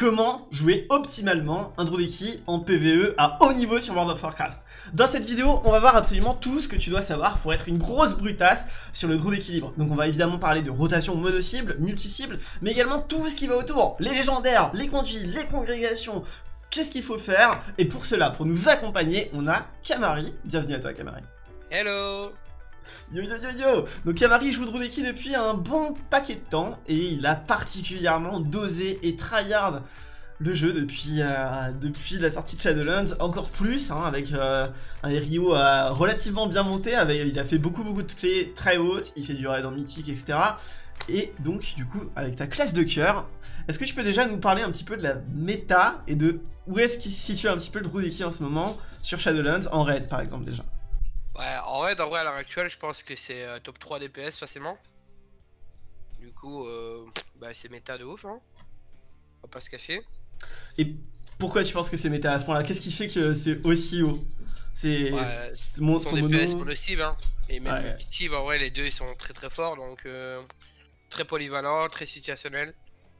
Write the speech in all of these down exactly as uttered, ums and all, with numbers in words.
comment jouer optimalement un Druideki en P V E à haut niveau sur World of Warcraft. Dans cette vidéo, on va voir absolument tout ce que tu dois savoir pour être une grosse brutasse sur le Druid équilibre. Donc on va évidemment parler de rotation mono-cible, multi-cible, mais également tout ce qui va autour, les légendaires, les conduits, les congrégations, qu'est-ce qu'il faut faire. Et pour cela, pour nous accompagner, on a Kamari. Bienvenue à toi Kamari. Hello. Yo yo yo yo. Donc Kamari joue Druideki depuis un bon paquet de temps et il a particulièrement dosé et tryhard le jeu depuis, euh, depuis la sortie de Shadowlands, encore plus hein, avec euh, un Rio euh, relativement bien monté, avec, il a fait beaucoup beaucoup de clés très hautes, il fait du raid en mythique, et cetera. Et donc du coup avec ta classe de cœur, est-ce que tu peux déjà nous parler un petit peu de la méta et de où est-ce qu'il se situe un petit peu le Druideki en ce moment sur Shadowlands en raid par exemple déjà? Ouais, en raid, en vrai, à l'heure actuelle, je pense que c'est euh, top trois D P S facilement. Du coup, euh, bah, c'est méta de ouf, hein. On va pas se cacher. Et pourquoi tu penses que c'est méta à ce point-là? Qu'est-ce qui fait que c'est aussi haut? C'est Ouais, mon, son son D P S mono... mono-cible, hein. Et même ouais. multi-cible, en vrai, les deux ils sont très très forts, donc euh, très polyvalent, très situationnel.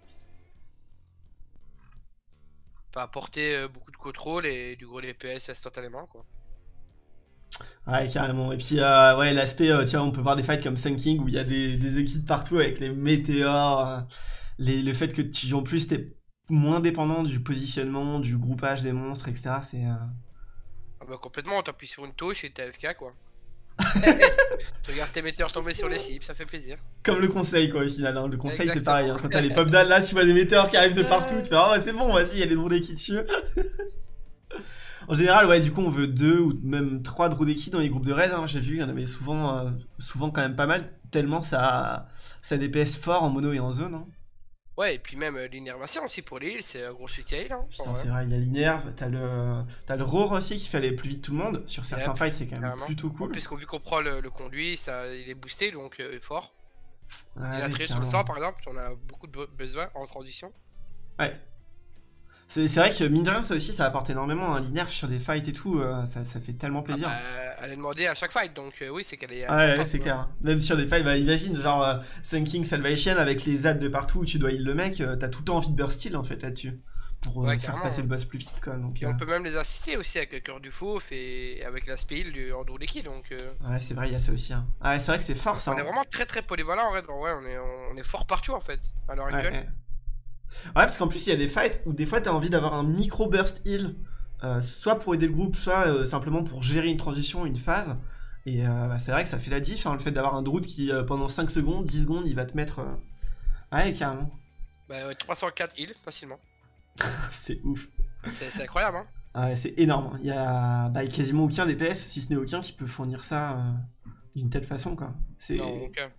Peut apporter euh, beaucoup de contrôle et du gros D P S instantanément, quoi. Ouais, carrément. Et puis, euh, ouais, l'aspect, euh, tu vois, on peut voir des fights comme Sun King où il y a des, des équipes partout avec les météores, euh, les, le fait que tu, en plus, t'es moins dépendant du positionnement, du groupage des monstres, et cetera. C'est. Euh... Ah bah, complètement, t'appuies sur une touche et t'es A F K, quoi. Tu regardes tes météores tomber sur les cibles, ça fait plaisir. Comme le conseil, quoi, au final. Hein. Le conseil, c'est pareil. Hein. Quand t'as les pop-downs là, tu vois des météores qui arrivent de partout, tu fais, ah, oh, c'est bon, vas-y, il y a les Druideki dessus. En général, ouais, du coup, on veut deux ou même trois Druideki dans les groupes de raid. Hein. J'ai vu, il y en avait souvent, euh, souvent quand même pas mal, tellement ça, ça D P S fort en mono et en zone. Hein. Ouais, et puis même euh, l'innervation aussi pour les heals, c'est un gros soutien heal. Hein, putain, c'est vrai, il y a l'inerve, t'as le, t'as le roar aussi qui fait aller plus vite tout le monde. Sur certains yep, fights, c'est quand même carrément plutôt cool. Puisqu'on vu qu'on prend le, le conduit, ça, il est boosté donc euh, fort. Ah, il a ouais, trié sur le sang par exemple, on a beaucoup de besoin en transition. Ouais. C'est vrai que mine de rien, ça aussi, ça apporte énormément. Hein, l'inerve sur des fights et tout, euh, ça, ça fait tellement plaisir. Ah bah, elle est demandée à chaque fight, donc euh, oui, c'est qu'elle est. Ah ouais, ouais c'est clair. Même sur des fights, bah imagine, genre euh, Sun King Salvation avec les adds de partout où tu dois heal le mec, euh, t'as tout le temps envie de burst heal en fait là-dessus. Pour euh, ouais, faire passer le boss plus vite quoi. Donc, et euh... on peut même les assister aussi avec le cœur du fauve et avec l'aspect heal du Druideki donc. Euh... Ouais, c'est vrai, il y a ça aussi. Hein. Ah ouais, c'est vrai que c'est fort ça. On hein. est vraiment très très polyvalent en vrai, ouais, on est, on est fort partout en fait, à l'heure actuelle. Ouais, ouais. Ouais, parce qu'en plus, il y a des fights où des fois, t'as envie d'avoir un micro burst heal, euh, soit pour aider le groupe, soit euh, simplement pour gérer une transition, une phase. Et euh, bah, c'est vrai que ça fait la diff, hein, le fait d'avoir un Druid qui, euh, pendant cinq secondes, dix secondes, il va te mettre... Euh... Ouais, carrément. Bah ouais, trois cent quatre heal, facilement. C'est ouf. C'est incroyable, hein. Ah ouais, c'est énorme. Il y a bah, quasiment aucun D P S, si ce n'est aucun, qui peut fournir ça euh, d'une telle façon, quoi. Non, aucun.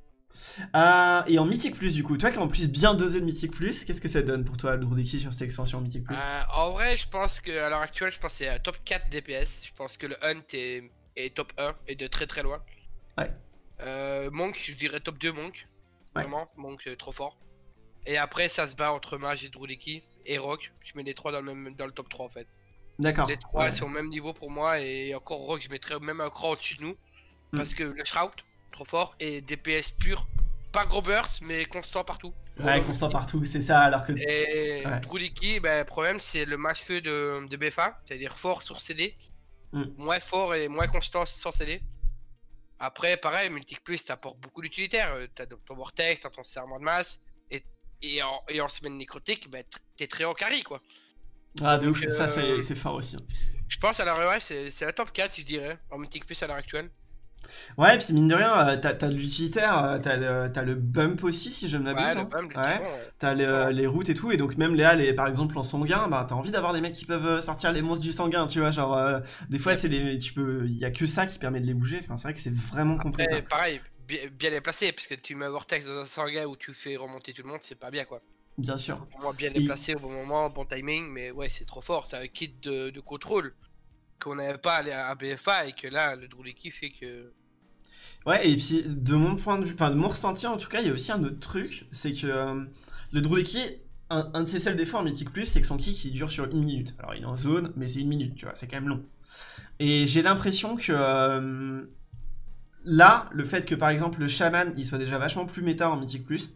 Euh, et en Mythic Plus, du coup, toi qui as en plus bien dosé le Mythic Plus, qu'est-ce que ça donne pour toi le Druideki sur cette extension Mythic Plus? euh, En vrai, je pense qu'à l'heure actuelle, je pense que c'est top quatre D P S. Je pense que le Hunt est, est top un et de très très loin. Ouais. Euh, Monk, je dirais top deux Monk. Ouais. Vraiment, Monk euh, trop fort. Et après, ça se bat entre Mage et Druideki et Rock. Je mets les trois dans le, même, dans le top trois en fait. D'accord. Les trois ouais. sont au même niveau pour moi et encore Rock, je mettrais même un cran au-dessus de nous. Mm. Parce que le Shroud, trop fort, et D P S pur. Pas gros burst, mais constant partout. Ouais, constant partout, c'est ça, alors que... Et ouais. Druideki, ben, le problème, c'est le match feu de, de B F A, c'est-à-dire fort sur C D, mm. moins fort et moins constant sans C D. Après, pareil, Mythic Plus, t'apporte beaucoup d'utilitaires. T'as ton Vortex, t'as ton serment de masse, et, et, en, et en semaine nécrotique, ben, t'es très en carry, quoi. Ah, de Donc, ouf, euh, ça c'est fort aussi. Hein. Je pense à la ouais, c'est la top quatre, je dirais, en Mythic Plus à l'heure actuelle. Ouais, et puis mine de rien, t'as de l'utilitaire, t'as le, le bump aussi, si je ne m'abuse. Ouais, hein. le bump, le ouais. typhon, ouais. T'as les, ouais. les routes et tout, et donc même Léa, les, par exemple en sanguin, bah t'as envie d'avoir des mecs qui peuvent sortir les monstres du sanguin, tu vois, genre euh, des fois c'est les, tu peux, il y a que ça qui permet de les bouger. Enfin, c'est vrai que c'est vraiment complet. Après, pareil, bien, bien les placer, parce que tu mets un vortex dans un sanguin où tu fais remonter tout le monde, c'est pas bien quoi. Bien sûr. Pour moi, bien les et... placer au bon moment, bon timing, mais ouais, c'est trop fort, c'est un kit de, de contrôle qu'on n'avait pas à B F A et que là, le Druideki fait que. Ouais, et puis de mon point de vue, enfin de mon ressenti en tout cas, il y a aussi un autre truc, c'est que euh, le Druideki, un, un de ses seuls défauts en Mythic Plus, c'est que son kick il dure sur une minute. Alors il est en zone, mais c'est une minute, tu vois, c'est quand même long. Et j'ai l'impression que euh, là, le fait que par exemple le Shaman il soit déjà vachement plus méta en Mythic Plus,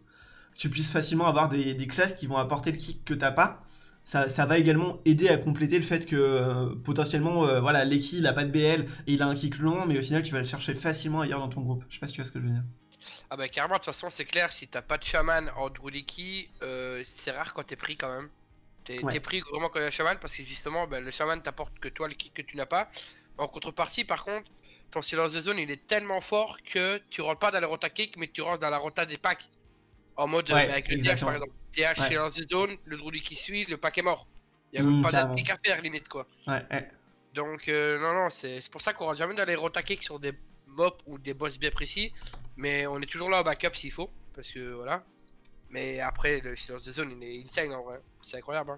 que tu puisses facilement avoir des, des classes qui vont apporter le kick que t'as pas. Ça, ça va également aider à compléter le fait que euh, potentiellement, euh, voilà, Leki il a pas de B L et il a un kick long, mais au final tu vas le chercher facilement ailleurs dans ton groupe. Je sais pas si tu vois ce que je veux dire. Ah bah carrément, de toute façon c'est clair, si t'as pas de chaman en Druliki, euh, c'est rare quand t'es pris quand même. T'es ouais. pris vraiment quand il y a un chaman parce que justement bah, le chaman t'apporte que toi le kick que tu n'as pas. En contrepartie par contre, ton silence de zone il est tellement fort que tu rentres pas dans la rota kick mais tu rentres dans la rota des packs. En mode ouais, euh, avec le D H par exemple. D H ouais. silence de zone, le Druliki suit, le pack est mort. Il y a mmh, même pas d'applique à faire limite quoi. Ouais, ouais. Donc euh, non non c'est pour ça qu'on rentre jamais dans les rota kick sur des mobs ou des boss bien précis. Mais on est toujours là au backup s'il faut. Parce que voilà. Mais après le silence de zone il est insane en vrai. C'est incroyable hein.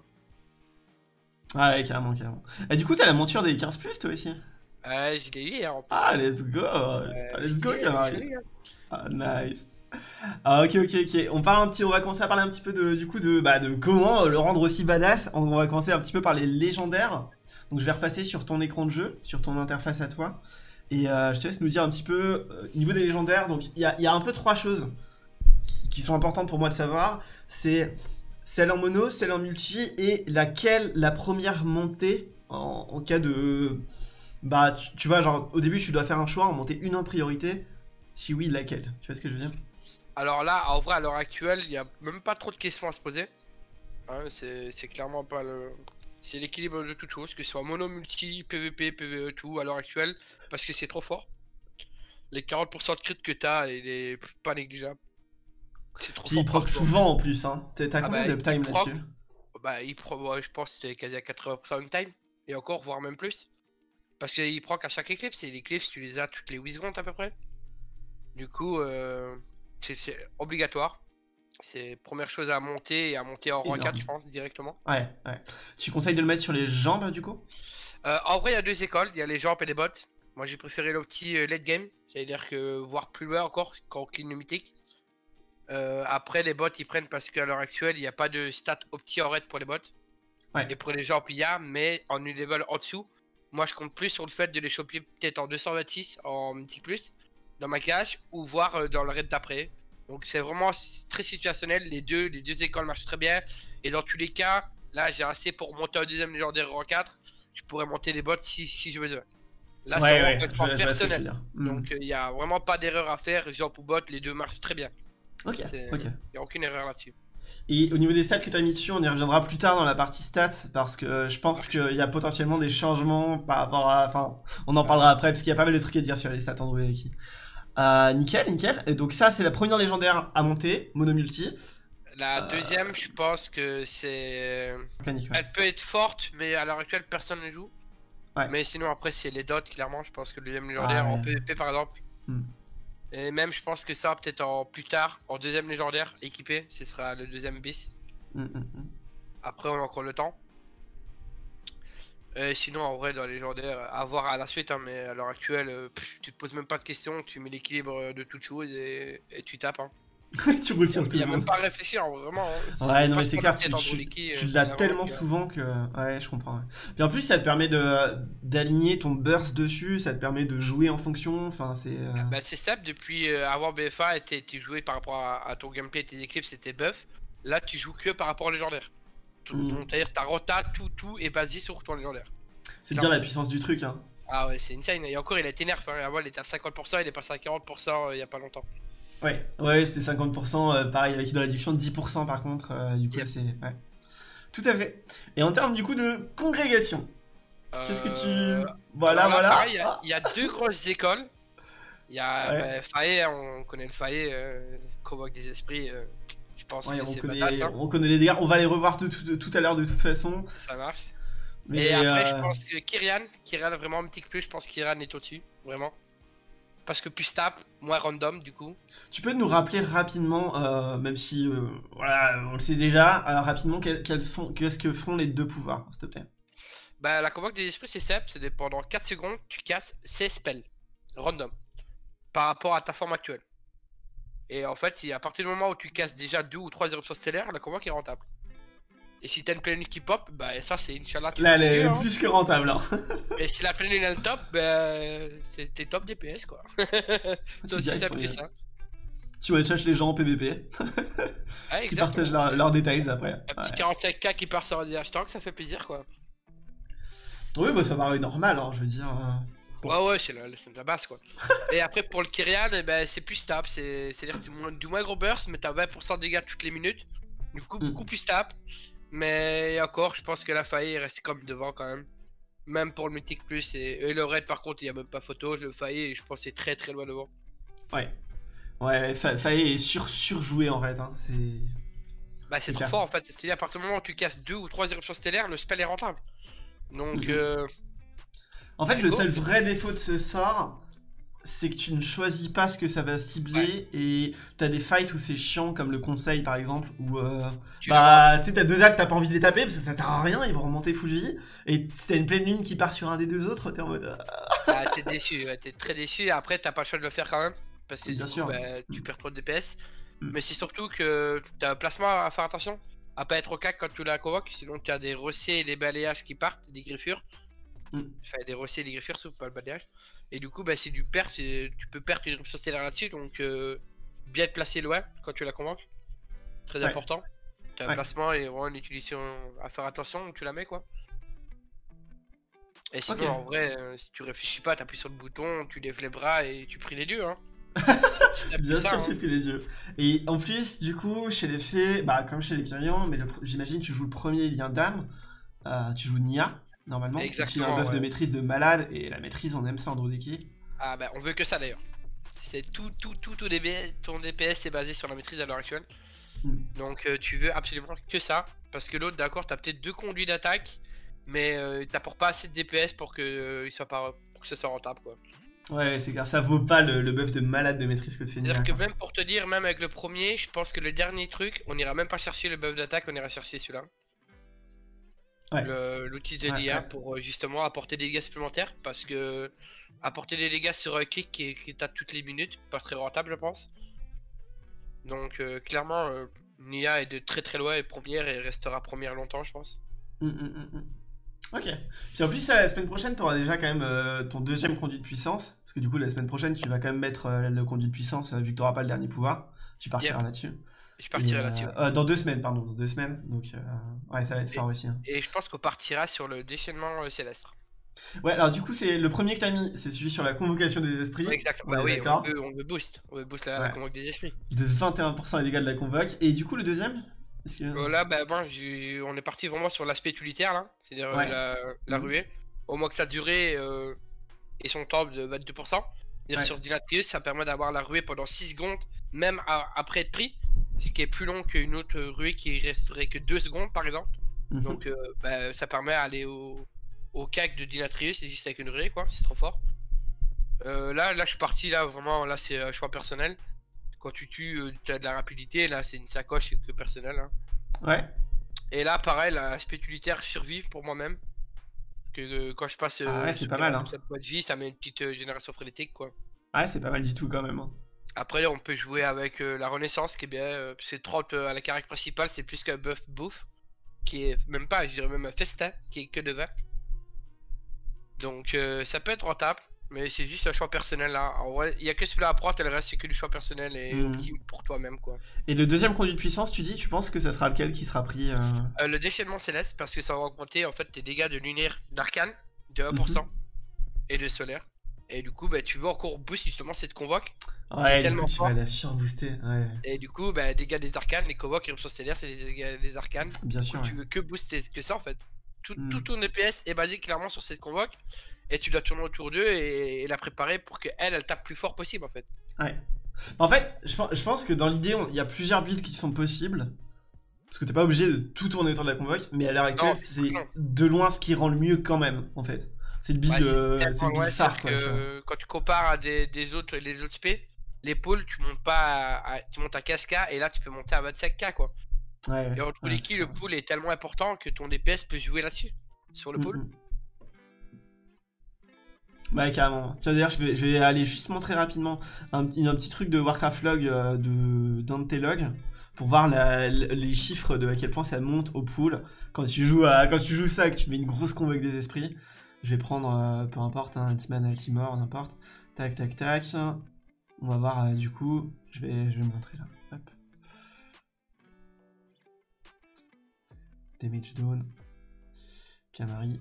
Ah ouais carrément carrément. Et du coup t'as la monture des quinze plus toi aussi? Ouais je l'ai eu hier en plus. Ah let's go euh, Let's go Camari. Ah nice. Ah ok ok ok, on parle un petit, on va commencer à parler un petit peu de, du coup de, bah, de comment le rendre aussi badass. On va commencer un petit peu par les légendaires. Donc je vais repasser sur ton écran de jeu, sur ton interface à toi. Et euh, je te laisse nous dire un petit peu, euh, niveau des légendaires, donc il y a, y a un peu trois choses qui, qui sont importantes pour moi de savoir. C'est celle en mono, celle en multi, et laquelle la première montée en, en cas de... Bah tu, tu vois genre au début tu dois faire un choix, en monter une en priorité. Si oui, laquelle? Tu vois ce que je veux dire? Alors là, en vrai, à l'heure actuelle, il n'y a même pas trop de questions à se poser. Hein, c'est clairement pas le... C'est l'équilibre de toute chose, que ce soit mono, multi, P V P, P V E, tout, à l'heure actuelle, parce que c'est trop fort. Les quarante pour cent de crit que t'as, il est pas négligeable. C'est trop fort. Il proc souvent en plus, hein. T'as ah combien bah, de time là-dessus? Bah, il proc, ouais, je pense que c'était quasi à quatre-vingts pour cent de time, et encore, voire même plus. Parce qu'il proc à chaque éclipse, et l'éclipse, tu les as toutes les huit secondes à peu près. Du coup, euh, c'est obligatoire. C'est première chose à monter et à monter en rang quatre, je pense, directement. Ouais, ouais. Tu conseilles de le mettre sur les jambes, du coup? euh, En vrai, il y a deux écoles. Il y a les jambes et les bottes. Moi, j'ai préféré le petit euh, late game. C'est-à-dire que voir plus loin encore quand on clean le mythique. Euh, après, les bottes, ils prennent parce qu'à l'heure actuelle, il n'y a pas de stat opti en raid pour les bottes. Ouais. Et pour les jambes, il y a, mais en une level en dessous. Moi, je compte plus sur le fait de les choper peut-être en deux cent vingt-six en mythique plus. Dans ma cage ou voir euh, dans le raid d'après. Donc c'est vraiment très situationnel, les deux, les deux écoles marchent très bien. Et dans tous les cas, là j'ai assez pour monter un deuxième légendaire rang quatre. Je pourrais monter les bots si, si je veux. Là ouais, c'est vraiment ouais, personnel. Donc il mmh. n'y a vraiment pas d'erreur à faire, jump ou bot, les deux marchent très bien. Ok, ok. Il n'y a aucune erreur là-dessus. Et au niveau des stats que tu as mis dessus, on y reviendra plus tard dans la partie stats, parce que euh, je pense ouais. qu'il y a potentiellement des changements par rapport à... Enfin, on en parlera après, parce qu'il y a pas mal de trucs à dire sur les stats Android Leki. Euh, nickel, nickel. Et donc ça, c'est la première légendaire à monter, mono-multi. La euh... deuxième, je pense que c'est... Ouais. Elle peut être forte, mais à l'heure actuelle, personne ne joue. Ouais. Mais sinon, après, c'est les dots, clairement. Je pense que le deuxième légendaire, ah, ouais. en P V P, par exemple. Hmm. Et même, je pense que ça, peut-être en plus tard, en deuxième légendaire, équipé, ce sera le deuxième bis. Hmm, hmm, hmm. Après, on a encore le temps. Et sinon, en vrai, dans les légendaires, à voir à la suite, hein, mais à l'heure actuelle, pff, tu te poses même pas de questions, tu mets l'équilibre de toutes choses et, et tu tapes. Hein. Tu roules sur tout le monde. Il n'y a même pas à réfléchir, vraiment. Hein. Ouais, non, mais c'est clair, tu, tu, tu, tu l'as tellement souvent que. Ouais, je comprends. Ouais. Puis en plus, ça te permet d'aligner ton burst dessus, ça te permet de jouer en fonction. Enfin, c'est. Euh... Bah, c'est simple, depuis euh, avoir B F A, tu jouais par rapport à, à ton gameplay et tes équipes, c'était buff. Là, tu joues que par rapport aux légendaires. Mmh. C'est-à-dire ta rota, tout, tout est basé sur ton légendaire. C'est dire la puissance du truc, hein. Ah ouais, c'est insane. Et encore, il a été nerf. Hein. Avant, il était à cinquante pour cent, il est passé à quarante pour cent euh, il y a pas longtemps. Ouais, ouais, c'était cinquante pour cent, euh, pareil, avec une réduction de dix pour cent par contre. Euh, du coup, yep. c'est. Ouais. Tout à fait. Et en termes du coup de congrégation, euh... qu'est-ce que tu. Voilà, là, voilà. Il ah. y, y a deux grosses écoles. Il y a ouais. bah, Faé, on connaît le Faé, euh, convoque des esprits. Euh... Je pense ouais, que c'est badass. Hein. On connaît les dégâts, on va les revoir tout, tout, tout à l'heure de toute façon. Ça marche. Mais et après, euh... je pense que Kyrian, Kyrian vraiment un petit peu plus, je pense que Kyrian est au-dessus, vraiment. Parce que plus tape, moins random du coup. Tu peux nous rappeler rapidement, euh, même si euh, voilà, on le sait déjà, euh, rapidement qu'est-ce que font les deux pouvoirs, s'il te plaît. Bah, la convoque des esprits, c'est simple, c'est pendant quatre secondes, tu casses seize spells, random, par rapport à ta forme actuelle. Et en fait, si à partir du moment où tu casses déjà deux ou trois éruptions stellaires, la convoque est rentable. Et si t'as une pleine lune qui pop, bah ça c'est Inch'Allah. Là, elle est hein. plus que rentable. Hein. Et si la pleine lune elle top, bah t'es top D P S quoi. C'est aussi simple que ça. tu one-shot les gens en P V P. Ouais, qui partagent leurs leur détails après. Un petit Ouais. quarante-cinq K qui part sur un hashtag, ça fait plaisir quoi. Oui, bah ça paraît normal, hein, je veux dire. euh, Bon. Ouais, ouais, c'est la, c'est la base quoi. Et après pour le Kyrian, eh ben, c'est plus stable, c'est-à-dire que tu moins, du moins gros burst, mais t'as vingt pour cent de dégâts toutes les minutes. Du coup, Mm. beaucoup plus stable. Mais encore, je pense que la faille reste comme devant quand même. Même pour le Mythic Plus et, et le raid par contre, il y a même pas photo. Le faille, je pense, c'est très très loin devant. Ouais. Ouais, Fa- Faye est sur surjoué en fait. Hein. C'est. Bah, c'est trop clair. fort en fait. C'est-à-dire, à partir du moment où tu casses deux ou trois éruptions stellaires, le spell est rentable. Donc, Mhm. euh... En fait, bah, le go. seul vrai défaut de ce sort, c'est que tu ne choisis pas ce que ça va cibler et t'as des fights où c'est chiant, comme le conseil par exemple, où euh, Tu bah tu sais, t'as deux actes, t'as pas envie de les taper parce que ça sert à rien, ils vont remonter full vie. Et si t'as une pleine lune qui part sur un des deux autres, t'es en mode. euh, Ah, t'es déçu, ouais, t'es très déçu. Après, t'as pas le choix de le faire quand même. Parce que Bien du coup, sûr. bah, tu Mm. perds trop de D P S. Mm. Mais c'est surtout que t'as un placement à faire attention. À pas être au cac quand tu la convoques. Sinon, tu as des rossets et des balayages qui partent, des griffures. Mm. Enfin, des rossets et des griffures, sauf pas le balayage. Et du coup, bah, c'est du perte. Tu peux perdre une éruption stellaire là-dessus. Donc, euh, bien te placer loin quand tu la convoques. Très Ouais. important. T'as un Ouais. placement et vraiment une utilisation à faire attention où tu la mets quoi. Et sinon, Ok. en vrai, euh, si tu réfléchis pas, t'appuies sur le bouton, tu lèves les bras et tu pries les dieux. Hein. Bien ça, sûr, hein. tu pris les yeux. Et en plus, du coup, chez les fées, bah comme chez les Kyrians, mais le pr- j'imagine tu joues le premier lien d'âme, euh, tu joues Nia, normalement, qui file un Exactement, buff de ouais. maîtrise de malade, et la maîtrise, on aime ça en Drodeki. Ah bah, on veut que ça d'ailleurs. C'est tout, tout, tout, tout D B, ton D P S est basé sur la maîtrise à l'heure actuelle. Mm. Donc euh, tu veux absolument que ça. Parce que l'autre, d'accord, t'as peut-être deux conduits d'attaque, mais euh, t'apportes pas assez de D P S pour que, euh, il soit pas, pour que ça soit rentable quoi. Ouais, c'est clair, ça vaut pas le, le buff de malade de maîtrise que te fait Nia. C'est-à-dire que quoi. même pour te dire, même avec le premier, je pense que le dernier truc, on ira même pas chercher le buff d'attaque, on ira chercher celui-là. Ouais. Le- L'outil de Ouais, l'I A ouais. pour euh, justement apporter des dégâts supplémentaires. Parce que apporter des dégâts sur un kick qui, qui tape toutes les minutes, pas très rentable je pense. Donc euh, clairement, euh, l'I A est de très très loin et première et restera première longtemps je pense. Mm, mm, mm, mm. Ok. Puis en plus, la semaine prochaine, t'auras déjà quand même euh, ton deuxième conduit de puissance. Parce que du coup, la semaine prochaine, tu vas quand même mettre euh, le conduit de puissance, euh, vu que t'auras pas le dernier pouvoir. Tu partiras Yep. là-dessus. Je partirai Et, euh, là-dessus. euh, dans deux semaines, pardon, dans deux semaines. Donc, euh, ouais, ça va être fort aussi. Hein. Et je pense qu'on partira sur le déchaînement euh, céleste. Ouais, alors du coup, c'est le premier que t'as mis, c'est celui sur la convocation des esprits. Ouais, exactement. On Bah est oui, on d'accord. veut, on veut boost. On veut boost la, la Ouais. convoque des esprits. De vingt et un pour cent les dégâts de la convoque. Et du coup, le deuxième Est-ce que... Euh, là, bah, bon, j'ai- on est parti vraiment sur l'aspect utilitaire là. C'est-à-dire euh, Ouais. la, la Mhm. ruée. Au moins que ça durait euh, et son temps de vingt-deux pour cent. C'est-à-dire Ouais. sur Dynatrius, ça permet d'avoir la ruée pendant six secondes, même à- après être pris. Ce qui est plus long qu'une autre ruée qui resterait que deux secondes par exemple. Mhm. Donc euh, bah, ça permet d'aller au, au cac de Dynatrius, c'est juste avec une ruée quoi, c'est trop fort. Euh, là, là je suis parti là, vraiment, là c'est un choix personnel. Quand tu tues, euh, tu as de la rapidité, là c'est une sacoche que personnel. Hein. Ouais. Et là pareil, l'aspect utilitaire survivre pour moi-même. Que euh, quand je passe euh, Ah ouais, c'est pas mal, hein. cette poids de vie, ça met une petite euh, génération frénétique quoi. Ouais, c'est pas mal du tout quand même. Hein. Après on peut jouer avec euh, la renaissance qui est bien, euh, c'est trente euh, à la caractère principale, c'est plus qu'un buff bouffe. Qui est même pas, je dirais même un festin, qui est que de vingt. Donc euh, ça peut être rentable, mais c'est juste un choix personnel là. En vrai, il y a que celui-là à prendre, et le reste c'est que du choix personnel et Mhm. optime pour toi-même quoi. Et le deuxième conduit de puissance, tu dis, tu penses que ça sera lequel qui sera pris euh... Euh, le déchaînement céleste, parce que ça va augmenter en fait tes dégâts de lunaire d'arcane de un pour cent Mhm. et de solaire. Et du coup, bah, tu veux encore boost justement cette convoque. Ouais, du tellement coup, tu fort. vas la surbooster. Ouais, Et du coup, bah, dégâts des arcanes, les convoques, éruptions stellaires, c'est les dégâts des arcanes. bien Du sûr. coup, Ouais. tu veux que booster que ça en fait. Tout, Mm. tout ton D P S est basé clairement sur cette convoque. Et tu dois tourner autour d'eux et, et la préparer pour qu'elle, elle tape plus fort possible en fait. Ouais. En fait, je pense, je pense que dans l'idée, on- il y a plusieurs builds qui sont possibles. Parce que t'es pas obligé de tout tourner autour de la convoque, mais à l'heure actuelle, Non, c'est non. de loin ce qui rend le mieux quand même, en fait. C'est le build, Ouais, c'est euh, tellement c'est le loin, build phare, c'est-à-dire quoi. tu vois. que quand tu compares à des, des autres, les autres spé, les pôles, tu montes pas à, à- tu montes à quinze K et là tu peux monter à vingt-cinq K quoi. Ouais, Et entre ouais, les c'est kills, le clair. pool est tellement important que ton D P S peut jouer là-dessus, sur le Mm, pool. mm. Ouais, carrément. Tiens, d'ailleurs, je vais, je vais aller juste montrer rapidement un, petit- un petit truc de Warcraft Log, euh, de, d'un de tes logs, pour voir la- les chiffres de à quel point ça monte au pool. Quand tu joues, à, quand tu joues ça, que tu mets une grosse convoque des esprits, je vais prendre, euh, peu importe, hein, une semaine Altimore, n'importe. Tac, tac, tac. On va voir, euh, du coup, Je vais, je vais montrer là. Hop. Damage down. Camari.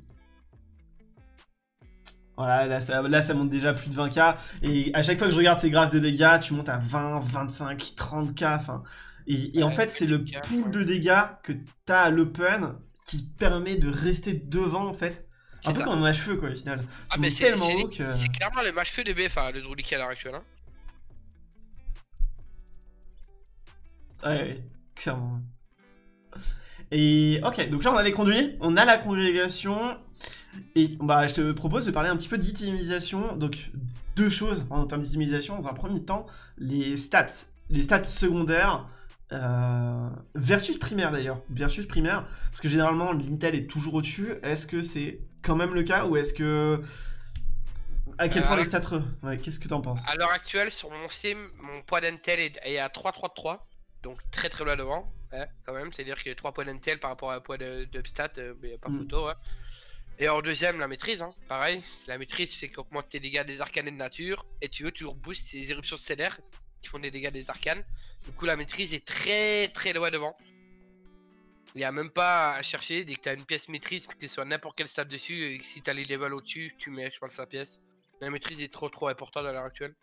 Voilà, là ça, là ça monte déjà plus de vingt K. Et à chaque fois que je regarde ces graphes de dégâts, tu montes à vingt, vingt-cinq, trente K. Enfin, et, et en fait, c'est le pool de dégâts que t'as à l'open qui permet de rester devant en fait. Un peu ça. Comme un match-feu quoi au final. Ah, mais c'est tellement haut que. C'est clairement le match-feu de B F A, le Druliki à l'heure actuelle. Hein. Ouais, ouais, clairement. Et ok, donc là on a les conduits, on a la congrégation. Et bah, je te propose de parler un petit peu d'itemisation. Donc, deux choses en termes d'itemisation. Dans un premier temps, les stats. Les stats secondaires euh, versus primaire d'ailleurs. Versus primaire. Parce que généralement, l'intel est toujours au-dessus. Est-ce que c'est quand même le cas ou est-ce que. À quel euh, point les stats. Ouais, qu'est-ce que t'en penses? À l'heure actuelle, sur mon sim, mon poids d'intel est, est à trois virgule trente-trois. Donc, très très loin devant. Ouais, quand même. C'est-à-dire qu'il y a trois points d'intel par rapport à un poids de, de stats. Euh, mais pas mm. photo, ouais. Et en deuxième, la maîtrise, hein. Pareil, la maîtrise fait qu'augmente tes dégâts des arcanes et de nature, et tu veux toujours boost ces éruptions stellaires qui font des dégâts des arcanes. Du coup, la maîtrise est très très loin devant. Il n'y a même pas à chercher, dès que tu as une pièce maîtrise, que ce soit n'importe quel stade dessus, et que si tu as les levels au-dessus, tu mets, je pense, sa pièce. La maîtrise est trop trop importante à l'heure actuelle.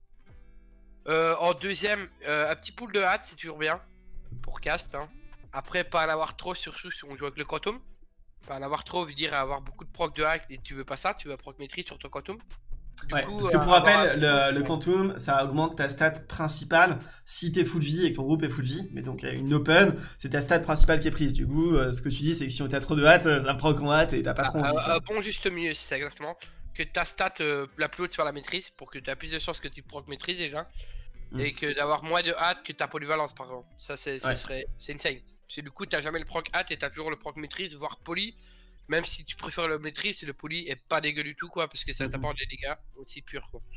Euh, en deuxième, euh, un petit pool de hâte, c'est toujours bien, pour cast. Hein. Après, pas en avoir trop, surtout si on joue avec le quantum. Pas en avoir trop veut dire avoir beaucoup de proc de hack et tu veux pas ça, tu veux proc maîtrise sur ton quantum. Du ouais, coup, parce que pour euh, rappel, le, le quantum ça augmente ta stat principale si t'es full vie et que ton groupe est full vie. Mais donc une open, c'est ta stat principale qui est prise. Du coup, euh, ce que tu dis, c'est que si on t'a trop de hâte, ça proc en hâte et t'as pas trop envie. Euh, euh, bon, juste mieux, c'est ça exactement. Que ta stat euh, la plus haute soit la maîtrise pour que tu aies plus de chances que tu proc maîtrise déjà. Mm. Et que d'avoir moins de hâte que ta polyvalence par exemple. Ça, c'est ouais. serait c'est insane. Parce que du coup, t'as jamais le proc hâte et t'as toujours le proc maîtrise, voire poly. Même si tu préfères le maîtrise, le poly est pas dégueu du tout quoi, parce que ça t'apporte des dégâts aussi purs quoi.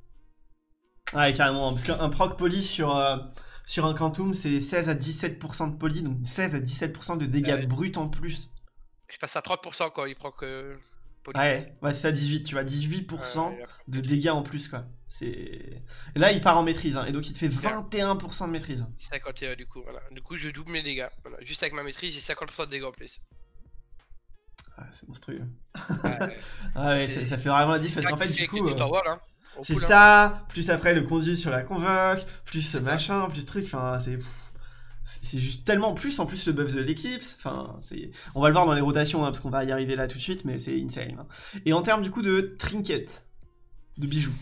Ouais, carrément, parce qu'un proc poly sur, euh, sur un quantum c'est seize à dix-sept pour cent de poly, donc seize à dix-sept pour cent de dégâts ouais. bruts en plus. Je passe à trente pour cent quand il proc euh, poly. Ouais, ouais c'est à dix-huit, tu vois, dix-huit pour cent ouais, de dégâts en plus quoi. C'est. Là il part en maîtrise, hein, et donc il te fait vingt et un pour cent de maîtrise. cinquante et un du coup, voilà. Du coup je double mes dégâts. Voilà. Juste avec ma maîtrise, j'ai cinquante pour cent de dégâts en plus. Ah, c'est monstrueux. Ouais, ah ouais, ça, ça fait vraiment la diff parce qu'en fait du coup euh, hein, c'est cool, ça, hein. Plus après le conduit sur la convoque, plus ce machin, ça. Plus truc, enfin c'est c'est juste tellement plus en plus le buff de l'éclipse, enfin c'est on va le voir dans les rotations hein, parce qu'on va y arriver là tout de suite mais c'est insane. Hein. Et en termes du coup de trinket, de bijoux.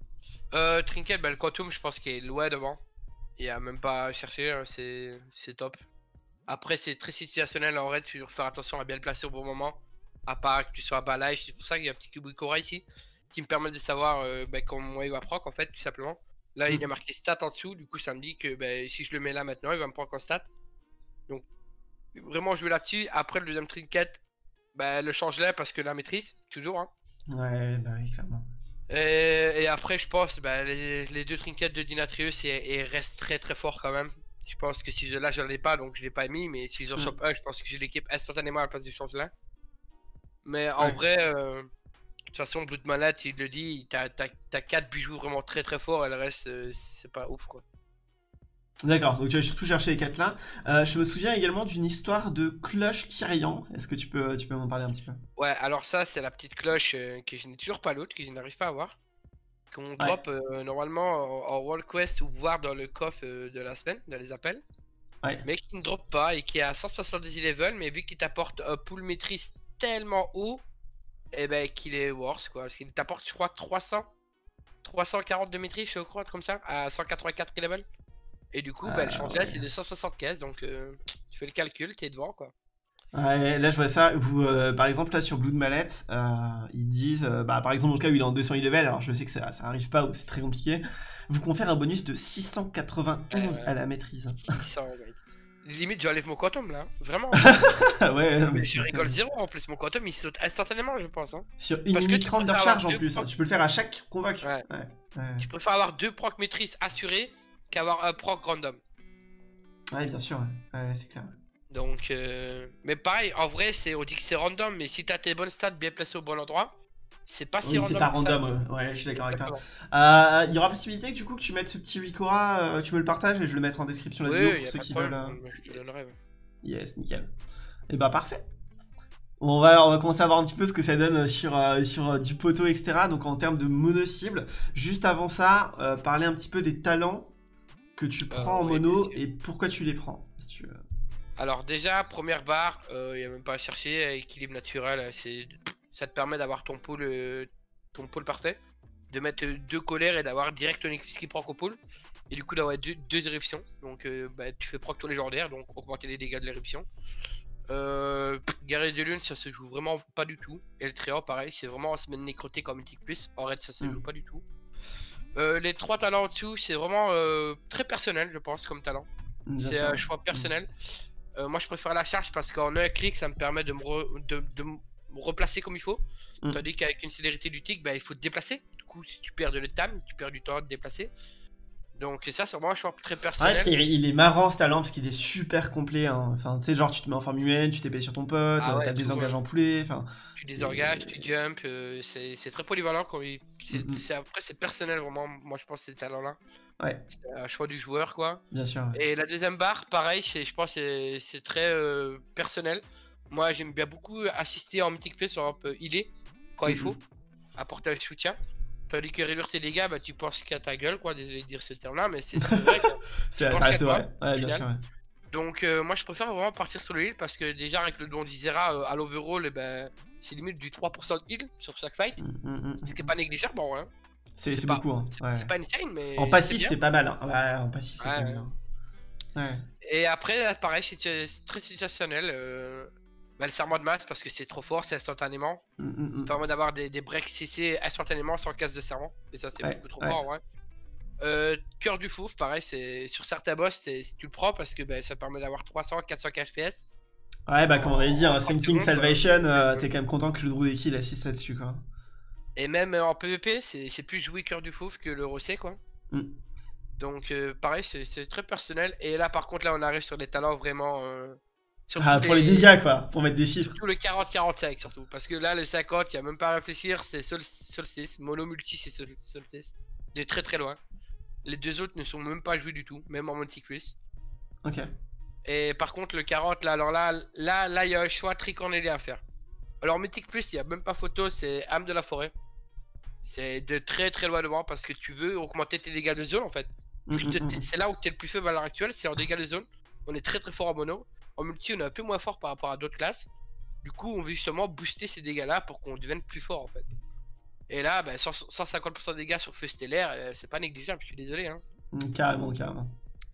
Euh trinket, bah, le quantum je pense qu'il est loin devant. Il y a même pas à chercher, hein, c'est c'est top. Après c'est très situationnel en raid, tu dois faire attention à bien le placer au bon moment. À part que tu sois bas live, c'est pour ça qu'il y a un petit Kubikora ici qui me permet de savoir euh, bah, comment il va proc en fait, tout simplement. Là mm. il est marqué stat en dessous, du coup ça me dit que bah, si je le mets là maintenant, il va me proc en stat. Donc vraiment jouer là-dessus. Après le deuxième trinket, bah, le change là parce que la maîtrise, toujours. Hein. Ouais, bah oui, clairement. Et, et après je pense bah, les, les deux trinkets de Dinatrius et restent très très fort quand même. Je pense que si je là je l'ai pas donc je l'ai pas mis, mais si j'en mm. chope un, je pense que je l'équipe instantanément à la place du change là. Mais en ouais. vrai, euh, de toute façon, Blood Malade, il le dit, t'as quatre bijoux vraiment très très forts et le reste, euh, c'est pas ouf quoi. D'accord, donc tu vas surtout chercher les quatre là. Euh, je me souviens également d'une histoire de cloche Kyrian. Est-ce que tu peux, tu peux m'en parler un petit peu? Ouais, alors ça, c'est la petite cloche euh, que je n'ai toujours pas l'autre, que je n'arrive pas à avoir. Qu'on ouais. drop euh, normalement en, en World Quest ou voir dans le coffre euh, de la semaine, dans les appels. Ouais. Mais qui ne drop pas et qui est à cent soixante-dix levels, mais vu qu'il t'apporte un pool maîtrise tellement haut, et eh ben qu'il est worse quoi, parce qu'il t'apporte je crois trois cents, trois cent quarante de maîtrise je crois comme ça, à cent quatre-vingt-quatre level. Et du coup euh, bah, le change là ouais. c'est de cent soixante-quinze, donc euh, tu fais le calcul, t'es devant quoi. Ouais, là je vois ça, vous euh, par exemple là sur Blood Mallet, euh, ils disent, euh, bah par exemple dans le cas où il est en deux cents level, alors je sais que ça, ça arrive pas ou c'est très compliqué, vous confère un bonus de six cent quatre-vingt-onze euh, à la maîtrise. six cents, ouais. Limite, j'enlève mon quantum là, vraiment. Ouais, non, mais je rigole zéro en plus, mon quantum il saute instantanément, je pense. Hein. Sur une minute trente de recharge en plus, hein. Tu peux le faire à chaque convoque. Ouais. Ouais. Ouais. Tu préfères avoir deux proc maîtrise assurés qu'avoir un proc random. Ouais, bien sûr, ouais, ouais c'est clair. Donc, euh... mais pareil, en vrai, on dit que c'est random, mais si t'as tes bonnes stats bien placées au bon endroit, c'est pas si Oui, random. c'est pas random, ouais. Ouais, je suis d'accord avec toi. Euh, il y aura possibilité que du coup que tu mettes ce petit Wikora, euh, tu me le partages et je le mettrai en description de la Oui, vidéo y pour a ceux pas de qui problème, veulent. euh, je te donnerai. Ouais. Yes, nickel. Et bah parfait. On va, on va commencer à voir un petit peu ce que ça donne sur, euh, sur euh, du poteau, et cetera. Donc en termes de mono-cible. Juste avant ça, euh, parler un petit peu des talents que tu prends Euh, en ouais, mono bien sûr. et pourquoi tu les prends, si tu veux. Alors déjà, première barre, il euh, n'y a même pas à chercher, équilibre naturel, c'est ça te permet d'avoir ton pôle euh, ton pôle parfait, de mettre deux colères et d'avoir direct ton équipe qui proc au pôle, et du coup d'avoir deux, deux éruptions, donc euh, bah, tu fais proc tous les légendaires, donc augmenter les dégâts de l'éruption. Euh, Guerrier de Lune, ça se joue vraiment pas du tout, et le Tréor pareil, c'est vraiment semaine nécrotée comme Mythic Plus, en raid ça se Mm. joue pas du tout. Euh, les trois talents en dessous, c'est vraiment euh, très personnel je pense comme talent, c'est un choix personnel. Mm. Euh, moi je préfère la charge parce qu'en un clic ça me permet de me, re, de, de me replacer comme il faut. Mm. Tandis qu'avec une célérité du tic, bah, il faut te déplacer. Du coup si tu perds de le time, tu perds du temps à te déplacer. Donc ça c'est vraiment un choix très personnel. Ouais, puis il est marrant ce talent parce qu'il est super complet. Hein. Enfin, tu sais, genre tu te mets en forme humaine, tu t'épais sur ton pote, Ah ouais, t'as des engages en poulet. Enfin, tu désengages, tu jump, euh, c'est très polyvalent. Quand il... mm -hmm. Après c'est personnel vraiment, moi je pense ces talents là. Ouais. C'est un choix du joueur quoi. Bien sûr. Ouais. Et la deuxième barre, pareil, je pense c'est très euh, personnel. Moi j'aime bien beaucoup assister en Mythic Plus, par exemple healer quand mm -hmm. il faut, apporter un soutien. Tandis que réduire tes dégâts, bah tu penses qu'à ta gueule quoi, désolé de dire ce terme là, mais c'est vrai quoi. Ça reste vrai, ouais, bien sûr. Ouais. Donc euh, moi je préfère vraiment partir sur le heal parce que déjà avec le don d'Isera euh, à l'overall, eh ben, c'est limite du trois pour cent de heal sur chaque fight, mm -hmm. ce qui est pas négligeable bon, hein. C'est beaucoup, hein. C'est ouais. pas insane, mais en passif c'est pas mal, hein. Ouais, en passif c'est ouais, ouais. bien. Ouais. Et après pareil c'est très situationnel, euh, bah, le serment de masse parce que c'est trop fort, c'est instantanément, mm -hmm. ça permet d'avoir des, des breaks C C instantanément sans casse de serment, et ça c'est ouais, beaucoup trop ouais. fort ouais. Euh, cœur du fouf, pareil, c'est sur certains boss, si tu le prends parce que bah, ça permet d'avoir trois cents, quatre cents F P S. Ouais, bah comme on avait dit, hein, Sinking Salvation, euh, t'es quand même content que le Druideki il assiste là-dessus quoi. Et même euh, en P V P, c'est plus jouer cœur du fouf que le Rossé quoi. Mm. Donc euh, pareil, c'est très personnel. Et là par contre, là on arrive sur des talents vraiment. Euh, ah, pour les... les dégâts quoi, pour mettre des chiffres. Surtout le quarante quarante-cinq surtout. Parce que là, le cinquante, il n'y a même pas à réfléchir, c'est Sol Solstice, Mono Multi, c'est Sol Solstice. De très très loin. Les deux autres ne sont même pas joués du tout, même en Monticus. Ok. Et par contre, le quarante, là, alors là, là, là, il y a un choix tricornélé à faire. Alors, Mythic Plus, il n'y a même pas photo, c'est âme de la forêt. C'est de très très loin devant parce que tu veux augmenter tes dégâts de zone en fait. Mm -hmm. C'est là où tu es le plus faible à l'heure actuelle, c'est en dégâts de zone. On est très très fort en mono. En multi, on est un peu moins fort par rapport à d'autres classes. Du coup, on veut justement booster ces dégâts là pour qu'on devienne plus fort en fait. Et là, bah, cent cinquante pour cent de dégâts sur feu stellaire, euh, c'est pas négligeable, je suis désolé. Hein. Mmh, carrément, carrément.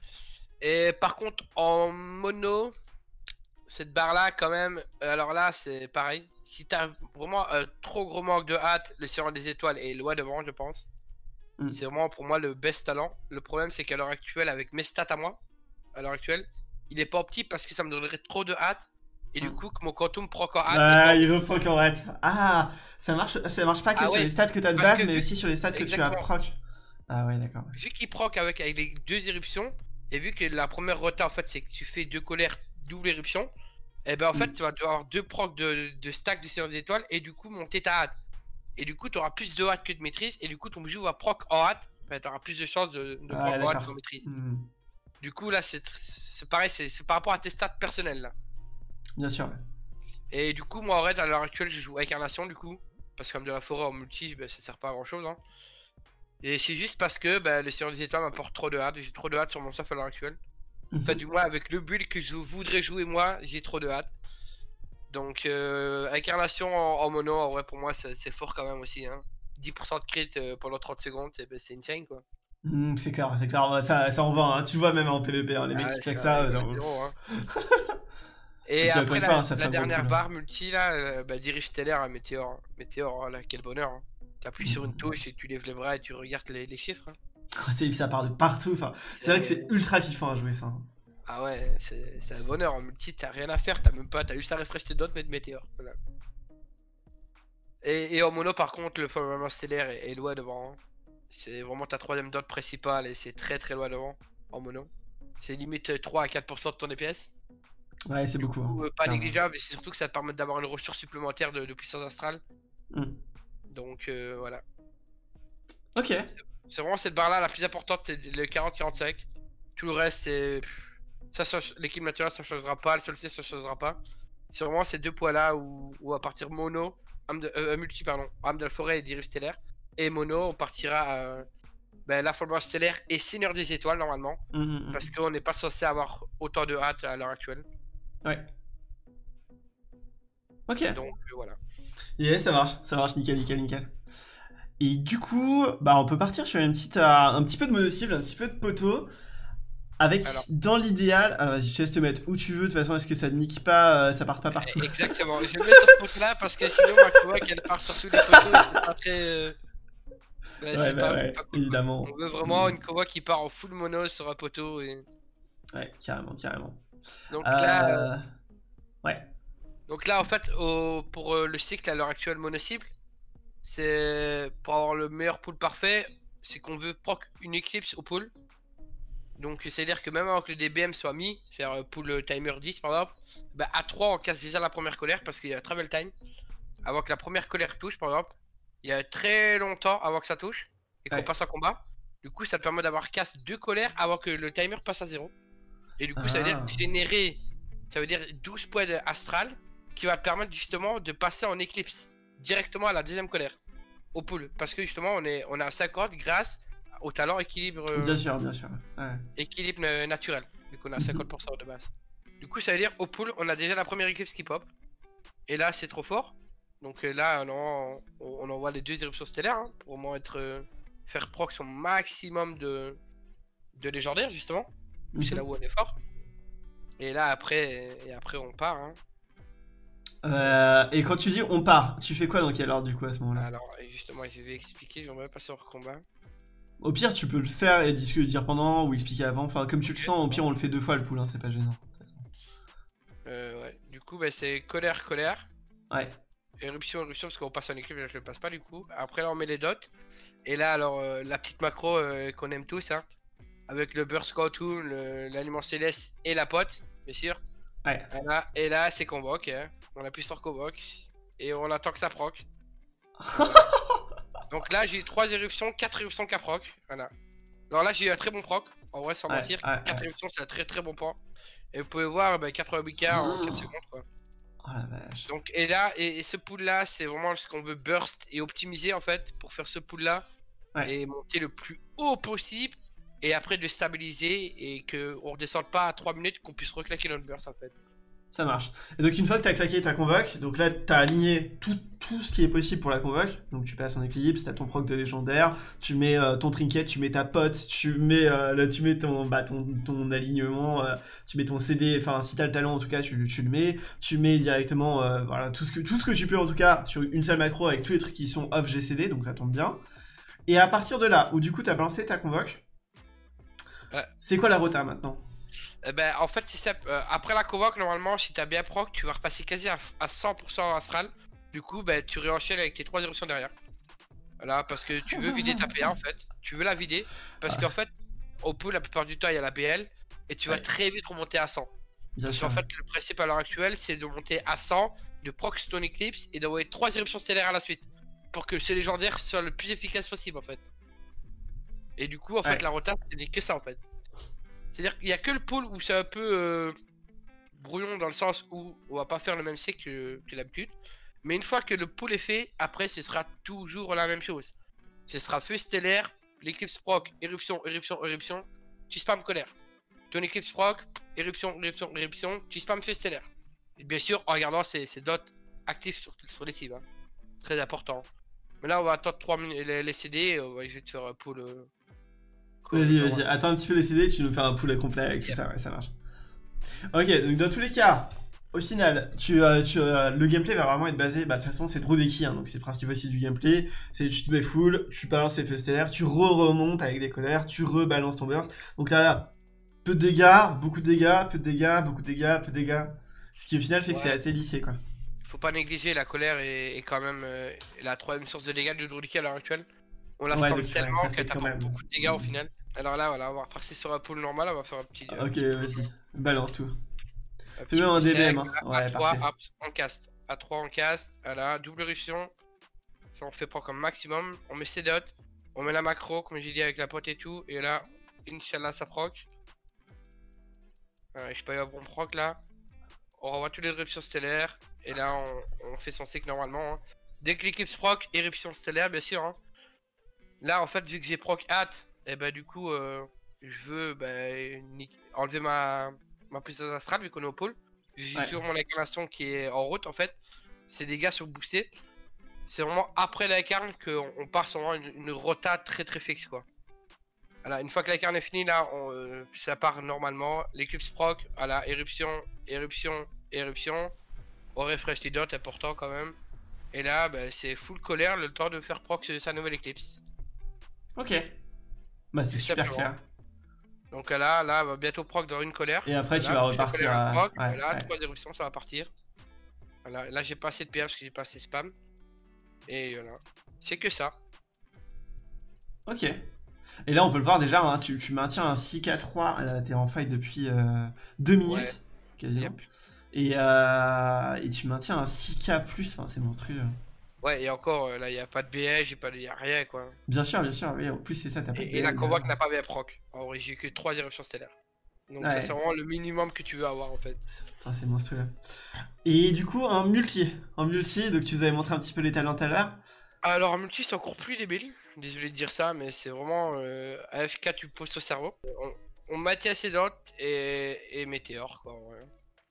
Et par contre, en mono, cette barre là, quand même, alors là, c'est pareil. Si t'as vraiment un trop gros manque de hâte, le Seigneur des Étoiles est loin devant, je pense. Mmh. C'est vraiment pour moi le best talent. Le problème, c'est qu'à l'heure actuelle, avec mes stats à moi, à l'heure actuelle, il est pas optique parce que ça me donnerait trop de hâte. Et du coup, que mon quantum proc en hâte. Ah, il veut proc en hâte. Ah, ça marche, ça marche pas que ah, sur ouais. les stats que t'as de base, mais aussi sur les stats exactement. que tu as proc. Ah ouais, d'accord. Vu qu'il proc avec, avec les deux éruptions, et vu que la première rota, en fait, c'est que tu fais deux colères double éruption, et ben en mm. fait, tu vas avoir deux procs de, de stack de Seigneur des Étoiles, et du coup, monter ta hâte. Et du coup, tu auras plus de hâte que de maîtrise, et du coup, ton bijou va proc en hâte, ben, tu auras plus de chances de, de ah, proc en hâte qu'en maîtrise. Mm. Du coup, là, c'est pareil, c'est par rapport à tes stats personnels, là. Bien sûr. Et du coup, moi en raid à l'heure actuelle, je joue incarnation du coup. Parce que comme de la forêt en multi, bah, ça sert pas à grand chose. Hein. Et c'est juste parce que bah, le Seigneur des Étoiles m'apporte trop de hâte. J'ai trop de hâte sur mon stuff à l'heure actuelle. Mm-hmm. Enfin, du moins, avec le build que je voudrais jouer moi, j'ai trop de hâte. Donc, euh, incarnation en, en mono, en vrai, pour moi, c'est fort quand même aussi. Hein. dix pour cent de crit euh, pendant trente secondes, bah, c'est insane quoi. Mmh, c'est clair, c'est clair, ça, ça en va. Hein. Tu vois, même en P V P, hein, les ah, mecs qui font ça. Genre... Zéro, hein. Et après la, fois, la dernière barre multi là, euh, bah, dirige stellaire à Météore. Météore, hein, là, quel bonheur. Hein. T'appuies mmh. sur une touche et tu lèves les bras et tu regardes les, les chiffres. Hein. C'est ça part de partout. Enfin, c'est vrai que c'est ultra kiffant à jouer ça. Ah ouais, c'est un bonheur. En multi, t'as rien à faire, t'as même pas, t'as juste à refresh tes dots, mettre Météore. Voilà. Et, et en mono, par contre, le firmament stellaire est, est loin devant. Hein. C'est vraiment ta troisième dot principale et c'est très très loin devant en mono. C'est limite trois à quatre pour cent de ton D P S. Ouais, c'est beaucoup. Coup, hein, pas négligeable, et c'est surtout que ça te permet d'avoir une ressource supplémentaire de, de puissance astrale. Mm. Donc euh, voilà. Ok. C'est vraiment cette barre là la plus importante, le quarante quarante-cinq. Tout le reste c'est... L'équipe naturelle ça changera pas, le solstice ça changera pas. C'est vraiment ces deux poids là où, où à partir mono, âme de, euh, multi pardon, âme de la forêt et dérive stellaire. Et mono on partira euh, ben, la forme stellaire et Seigneur des étoiles normalement. Mmh, parce qu'on n'est pas censé avoir autant de hâte à l'heure actuelle. Ouais. Ok. Donc euh, voilà. Yeah, ça marche, ça marche, nickel, nickel, nickel. Et du coup, bah on peut partir sur une petite, euh, un petit peu de mono-cible, un petit peu de poteau. Avec, alors, dans l'idéal, alors vas-y, je te laisse te mettre où tu veux, de toute façon, est-ce que ça ne nique pas, euh, ça part pas partout? Exactement, je vais me mettre sur ce poteau-là parce que sinon, ma convoque, elle part sur tous les poteaux et c'est pas très... Euh... Ouais, ouais, bah pas, ouais pas cool, évidemment. On veut vraiment une convoque qui part en full mono sur un poteau et... Ouais, carrément, carrément. Donc euh... là... Euh... Ouais. Donc là, en fait, au... pour euh, le cycle à l'heure actuelle mono-cible, c'est... Pour avoir le meilleur pool parfait, c'est qu'on veut proc une éclipse au pool. Donc c'est à dire que même avant que le D B M soit mis, c'est-à-dire pool timer dix par exemple, bah à trois on casse déjà la première colère parce qu'il y a travel time. Avant que la première colère touche par exemple, il y a très longtemps avant que ça touche et qu'on ouais. passe en combat. Du coup ça permet d'avoir casse deux colères avant que le timer passe à zéro. Et du coup ah. ça veut dire générer, ça veut dire douze points astral qui va permettre justement de passer en éclipse directement à la deuxième colère au pool. Parce que justement on est on a cinquante grâce au talent équilibre euh, bien sûr bien sûr ouais. équilibre euh, naturel vu qu'on a cinquante pour cent de base. Du coup ça veut dire au pool on a déjà la première éclipse qui pop et là c'est trop fort. Donc euh, là on, on, on envoie les deux éruptions stellaires hein, pour au moins être euh, faire proc son maximum de de légendaire justement. Mm -hmm. C'est là où on est fort. Et là après et après on part hein. Euh, et quand tu dis on part, tu fais quoi dans quel ordre du coup à ce moment-là? Alors justement je vais expliquer, je vais passer hors combat. Au pire, tu peux le faire et dire pendant ou expliquer avant, enfin comme tu le sens, au pire on le fait deux fois le pool, hein, c'est pas gênant. Euh, ouais. Du coup, bah, c'est colère, colère. Ouais. Éruption, éruption, parce qu'on passe en éclipse, je le passe pas du coup. Après là on met les dots. Et là alors euh, la petite macro euh, qu'on aime tous, hein, avec le Burst Cartoon, l'aliment céleste et la pote, bien sûr. Ouais. Voilà. Et là c'est convoque, hein. On appuie sur convoque et on attend que ça proc. Donc là j'ai trois éruptions, quatre éruptions qu'à proc. Voilà. Alors là j'ai eu un très bon proc. En vrai sans ouais, mentir, ouais, quatre ouais. éruptions c'est un très très bon point. Et vous pouvez voir bah, quatre-vingt-huit K en quatre secondes quoi. Oh la vache. Donc et là et, et ce pool là c'est vraiment ce qu'on veut burst et optimiser en fait pour faire ce pool là ouais. Et monter le plus haut possible et après de stabiliser et que on redescende pas à trois minutes qu'on puisse reclaquer notre burst en fait. Ça marche. Et donc une fois que tu as claqué ta convoque, donc là tu as aligné tout, tout ce qui est possible pour la convoque. Donc tu passes en équilibre, tu as ton proc de légendaire, tu mets euh, ton trinket, tu mets ta pote, tu mets, euh, là, tu mets ton, bah, ton, ton alignement, euh, tu mets ton C D, enfin si tu as le talent en tout cas tu, tu le mets, tu mets directement euh, voilà, tout, ce que, tout ce que tu peux en tout cas sur une seule macro avec tous les trucs qui sont off G C D, donc ça tombe bien. Et à partir de là, où du coup tu as balancé ta convoque, ouais. C'est quoi la rota maintenant? Eh ben, en fait, si ça, euh, après la convoque, normalement, si t'as bien proc, tu vas repasser quasi à, à cent pour cent astral. Du coup, ben, tu réenchaînes avec tes trois éruptions derrière. Voilà, parce que tu veux vider ta P A en fait. Tu veux la vider. Parce ah. qu'en fait, au pool, la plupart du temps, il y a la B L. Et tu vas ouais. très vite remonter à cent. Bien parce qu'en fait, le principe à l'heure actuelle, c'est de monter à cent, de proc Stone Eclipse et d'envoyer trois éruptions stellaires à la suite. Pour que ce légendaire soit le plus efficace possible en fait. Et du coup, en ouais. fait, la rota, ce n'est que ça en fait. C'est-à-dire qu'il n'y a que le pool où c'est un peu euh, brouillon dans le sens où on va pas faire le même cycle que, que d'habitude. Mais une fois que le pool est fait, après ce sera toujours la même chose. Ce sera feu stellaire, l'éclipse proc, éruption, éruption, éruption, tu spam colère. Ton éclipse proc, éruption, éruption, éruption, tu spam feu stellaire. Et bien sûr en regardant ces, ces dots actifs sur, sur les cibles. Hein. Très important. Mais là on va attendre trois minutes les, les C D, on va essayer de faire un pool... Euh, Vas-y, vas-y, attends un petit peu les C D, tu nous fais un poulet complet avec yep. tout ça, ouais, ça marche. Ok, donc dans tous les cas, au final, tu, euh, tu, euh, le gameplay va vraiment être basé, bah de toute façon c'est trop d'équis, hein, donc c'est le principe aussi du gameplay, c'est tu te mets full, tu balances les feux stellaires, tu re-remontes avec des colères, tu rebalances ton burst, donc là, peu de dégâts, beaucoup de dégâts, peu de dégâts, beaucoup de dégâts, peu de dégâts, ce qui au final fait ouais. que c'est assez lissé quoi. Faut pas négliger, la colère est, est quand même euh, la troisième source de dégâts du Druidika à l'heure actuelle. On la ouais, spam tellement qu'elle t'apporte beaucoup de dégâts mmh. au final. Alors là, voilà, on va repasser sur un pool normal, on va faire un petit. Ok, vas-y, balance tout. Fais même un D B M. Hein. Ouais, à trois, hop, on cast. À trois, on cast. Voilà, double éruption. on fait proc comme maximum, on met ses dots, on met la macro comme j'ai dit avec la pote et tout, et là, Inch'Allah ça proc. Euh, je sais pas, il y a un bon proc là. On revoit toutes les éruptions stellaires, et là on, on fait son cycle normalement. Hein. Dès que l'équipe se proc, éruption stellaire bien sûr. Hein. Là en fait, vu que j'ai proc hâte, et bah du coup, euh, je veux bah, enlever ma, ma puissance astrale vu qu'on est au pôle. J'ai ouais. toujours mon incarnation qui est en route en fait. Ces dégâts sont boostés. C'est vraiment après la carne qu'on on part sur une, une rota très très fixe quoi. Voilà, une fois que la carne est finie là, on, euh, ça part normalement. L'éclipse proc, voilà, éruption, éruption, éruption. On refresh les dots, important quand même. Et là, bah, c'est full colère, le temps de faire proc sa nouvelle éclipse. Ok. Bah c'est super simplement. clair. Donc là, là, va bientôt proc dans une colère. Et après voilà, tu vas repartir à... proc, ouais, voilà, ouais. trois éruptions, ça va partir. Voilà, là j'ai pas assez de P R parce que j'ai pas assez spam. Et voilà, c'est que ça. Ok. Et là on peut le voir déjà, hein, tu, tu maintiens un six K trois, t'es en fight depuis euh, deux minutes, ouais. quasiment. Yep. Et, euh, et tu maintiens un six K plus, enfin, c'est monstrueux. Ouais, et encore, là, il n'y a pas de B L, j'ai pas de... y a rien, quoi. Bien sûr, bien sûr, oui, en plus, c'est ça, t'as pas et, de B L. Et la convoque n'a pas B L proc. En vrai, j'ai que trois éruptions stellaires. Donc, ouais. ça, c'est vraiment le minimum que tu veux avoir, en fait. C'est monstrueux. Et du coup, un multi. Un multi, donc tu nous avais montré un petit peu les talents tout à l'heure. Alors, un multi, c'est encore plus débile. Désolé de dire ça, mais c'est vraiment... Euh, A F K, tu poses au cerveau. On, on maintient ses dents et, et météore, quoi, ouais.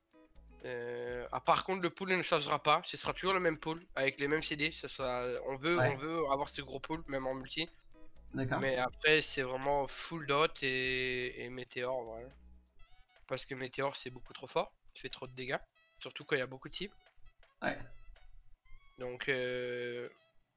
Euh, ah, par contre le pool ne changera pas, ce sera toujours le même pool avec les mêmes C D, ça sera, on veut ouais. on veut avoir ce gros pool même en multi. D'accord. Mais après c'est vraiment full dot et, et météore voilà. Parce que météore c'est beaucoup trop fort, il fait trop de dégâts, surtout quand il y a beaucoup de cibles. Ouais. Donc euh...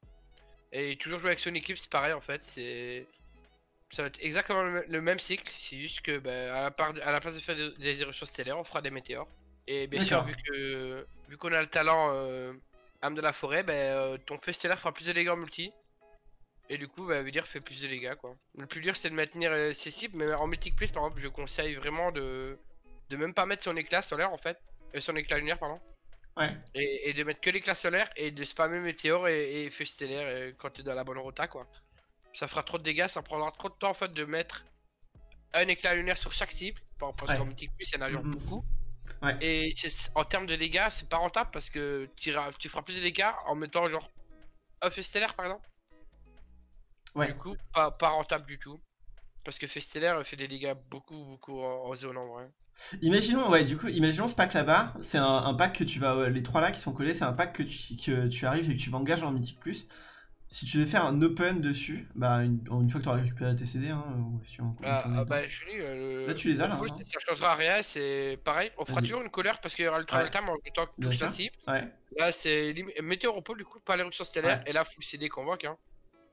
et toujours jouer avec son équipe c'est pareil en fait, c'est ça va être exactement le, le même cycle, c'est juste que bah, à, la part de... à la place de faire des, des éruptions stellaires on fera des météores. Et bien sûr, vu que vu qu'on a le talent euh, âme de la forêt, bah, euh, ton feu stellaire fera plus de dégâts en multi. Et du coup, bah, veut dire fait plus de dégâts quoi. Le plus dur c'est de maintenir euh, ses cibles, mais en multi plus par exemple, je conseille vraiment de de même pas mettre son éclat solaire en fait, euh, son éclat lunaire pardon. Ouais. Et, et de mettre que l'éclat solaire et de spammer météore et, et feu stellaire euh, quand tu es dans la bonne rota quoi. Ça fera trop de dégâts, ça prendra trop de temps en fait de mettre un éclat lunaire sur chaque cible. Parce qu'en ouais. multi plus, il y en a genre mm -hmm. beaucoup. Ouais. Et en termes de dégâts, c'est pas rentable parce que tu feras plus de dégâts en mettant genre un feu stellaire par exemple. Ouais. Du coup, pas, pas rentable du tout. Parce que feu stellaire fait des dégâts beaucoup, beaucoup en, en zone en vrai. Imaginons, ouais, du coup, imaginons ce pack là-bas. C'est un, un pack que tu vas. Euh, les trois là qui sont collés, c'est un pack que tu, que tu arrives et que tu vas engager en Mythique Plus. Si tu veux faire un open dessus, bah une, une fois que tu auras récupéré tes C D, hein, ou si on, ah, ah bah je dis, euh, là tu les as là. Pool, hein. Ça changera rien, c'est pareil, on fera toujours une colère parce qu'il y aura le travel ouais. time en même temps que touche la cible. Ouais. Là c'est météore au pôle du coup, pas l'éruption stellaire, ouais. Et là full C D convoque. Hein.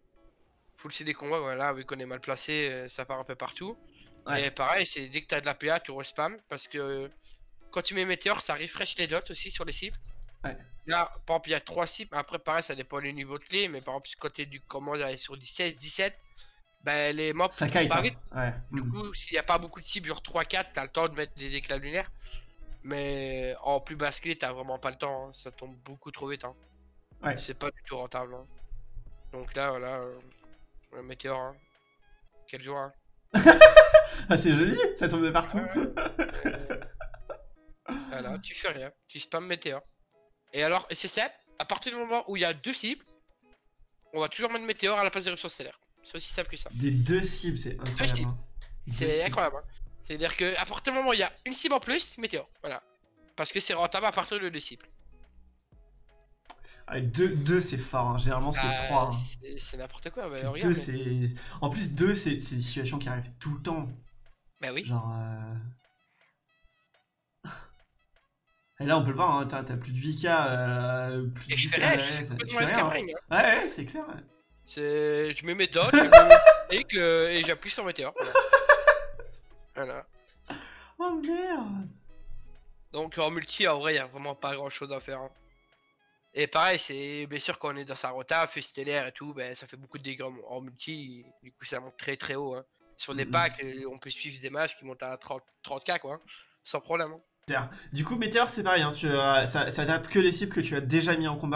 Full C D convoque, voilà, vu qu'on est mal placé, ça part un peu partout. Ouais. Et pareil, c'est dès que tu as de la P A, tu respam parce que quand tu mets météore, ça refresh les dots aussi sur les cibles. Ouais. Là, par exemple, il y a trois cibles. Après, pareil, ça dépend du niveau de clé. Mais par exemple, quand tu es du commande sur dix-sept, dix-sept, ben les mobs ça kite, pas vite. Hein. Ouais. Du mmh. coup, s'il n'y a pas beaucoup de cibles, genre trois quatre, tu as le temps de mettre des éclats lunaires. Mais en plus basse clé, tu vraiment pas le temps. Hein. Ça tombe beaucoup trop vite. Hein. Ouais. C'est pas du tout rentable. Hein. Donc là, voilà. Euh, le météore. Hein. Quel jour. Hein. Ah, c'est joli, ça tombe de partout. Ouais, ouais. euh... Voilà, tu fais rien. Tu spam météore. Et alors, et c'est simple, à partir du moment où il y a deux cibles, on va toujours mettre météore à la place d'éruption stellaire. C'est aussi simple que ça. Des deux cibles, c'est incroyable. C'est incroyable. Hein. C'est-à-dire que à partir du moment où il y a une cible en plus, météore. Voilà. Parce que c'est rentable à partir de deux cibles. Ah, deux, deux c'est fort, hein. Généralement c'est euh, trois. Hein. C'est n'importe quoi. Bah, deux, mais... En plus, deux, c'est des situations qui arrivent tout le temps. Bah oui. Genre. Euh... Et là on peut le voir, hein, t'as plus de huit K, euh, plus de huit K, tu fais rien. Hein. Ouais, ouais, c'est clair. Ouais. Je mets mes dots, je mets mon et j'appuie sur météore. Voilà. Voilà. Oh merde. Donc en multi, en vrai, il y a vraiment pas grand chose à faire. Hein. Et pareil, c'est bien sûr quand on est dans sa rota, feu stellaire et tout, ben, ça fait beaucoup de dégâts en multi, du coup ça monte très très haut. Hein. Sur des mm-hmm. packs, on peut suivre des matchs qui montent à trente K quoi, sans problème. Hein. Du coup, météore, c'est pareil, hein. tu, euh, ça, ça tape que les cibles que tu as déjà mis en combat. Ouais, en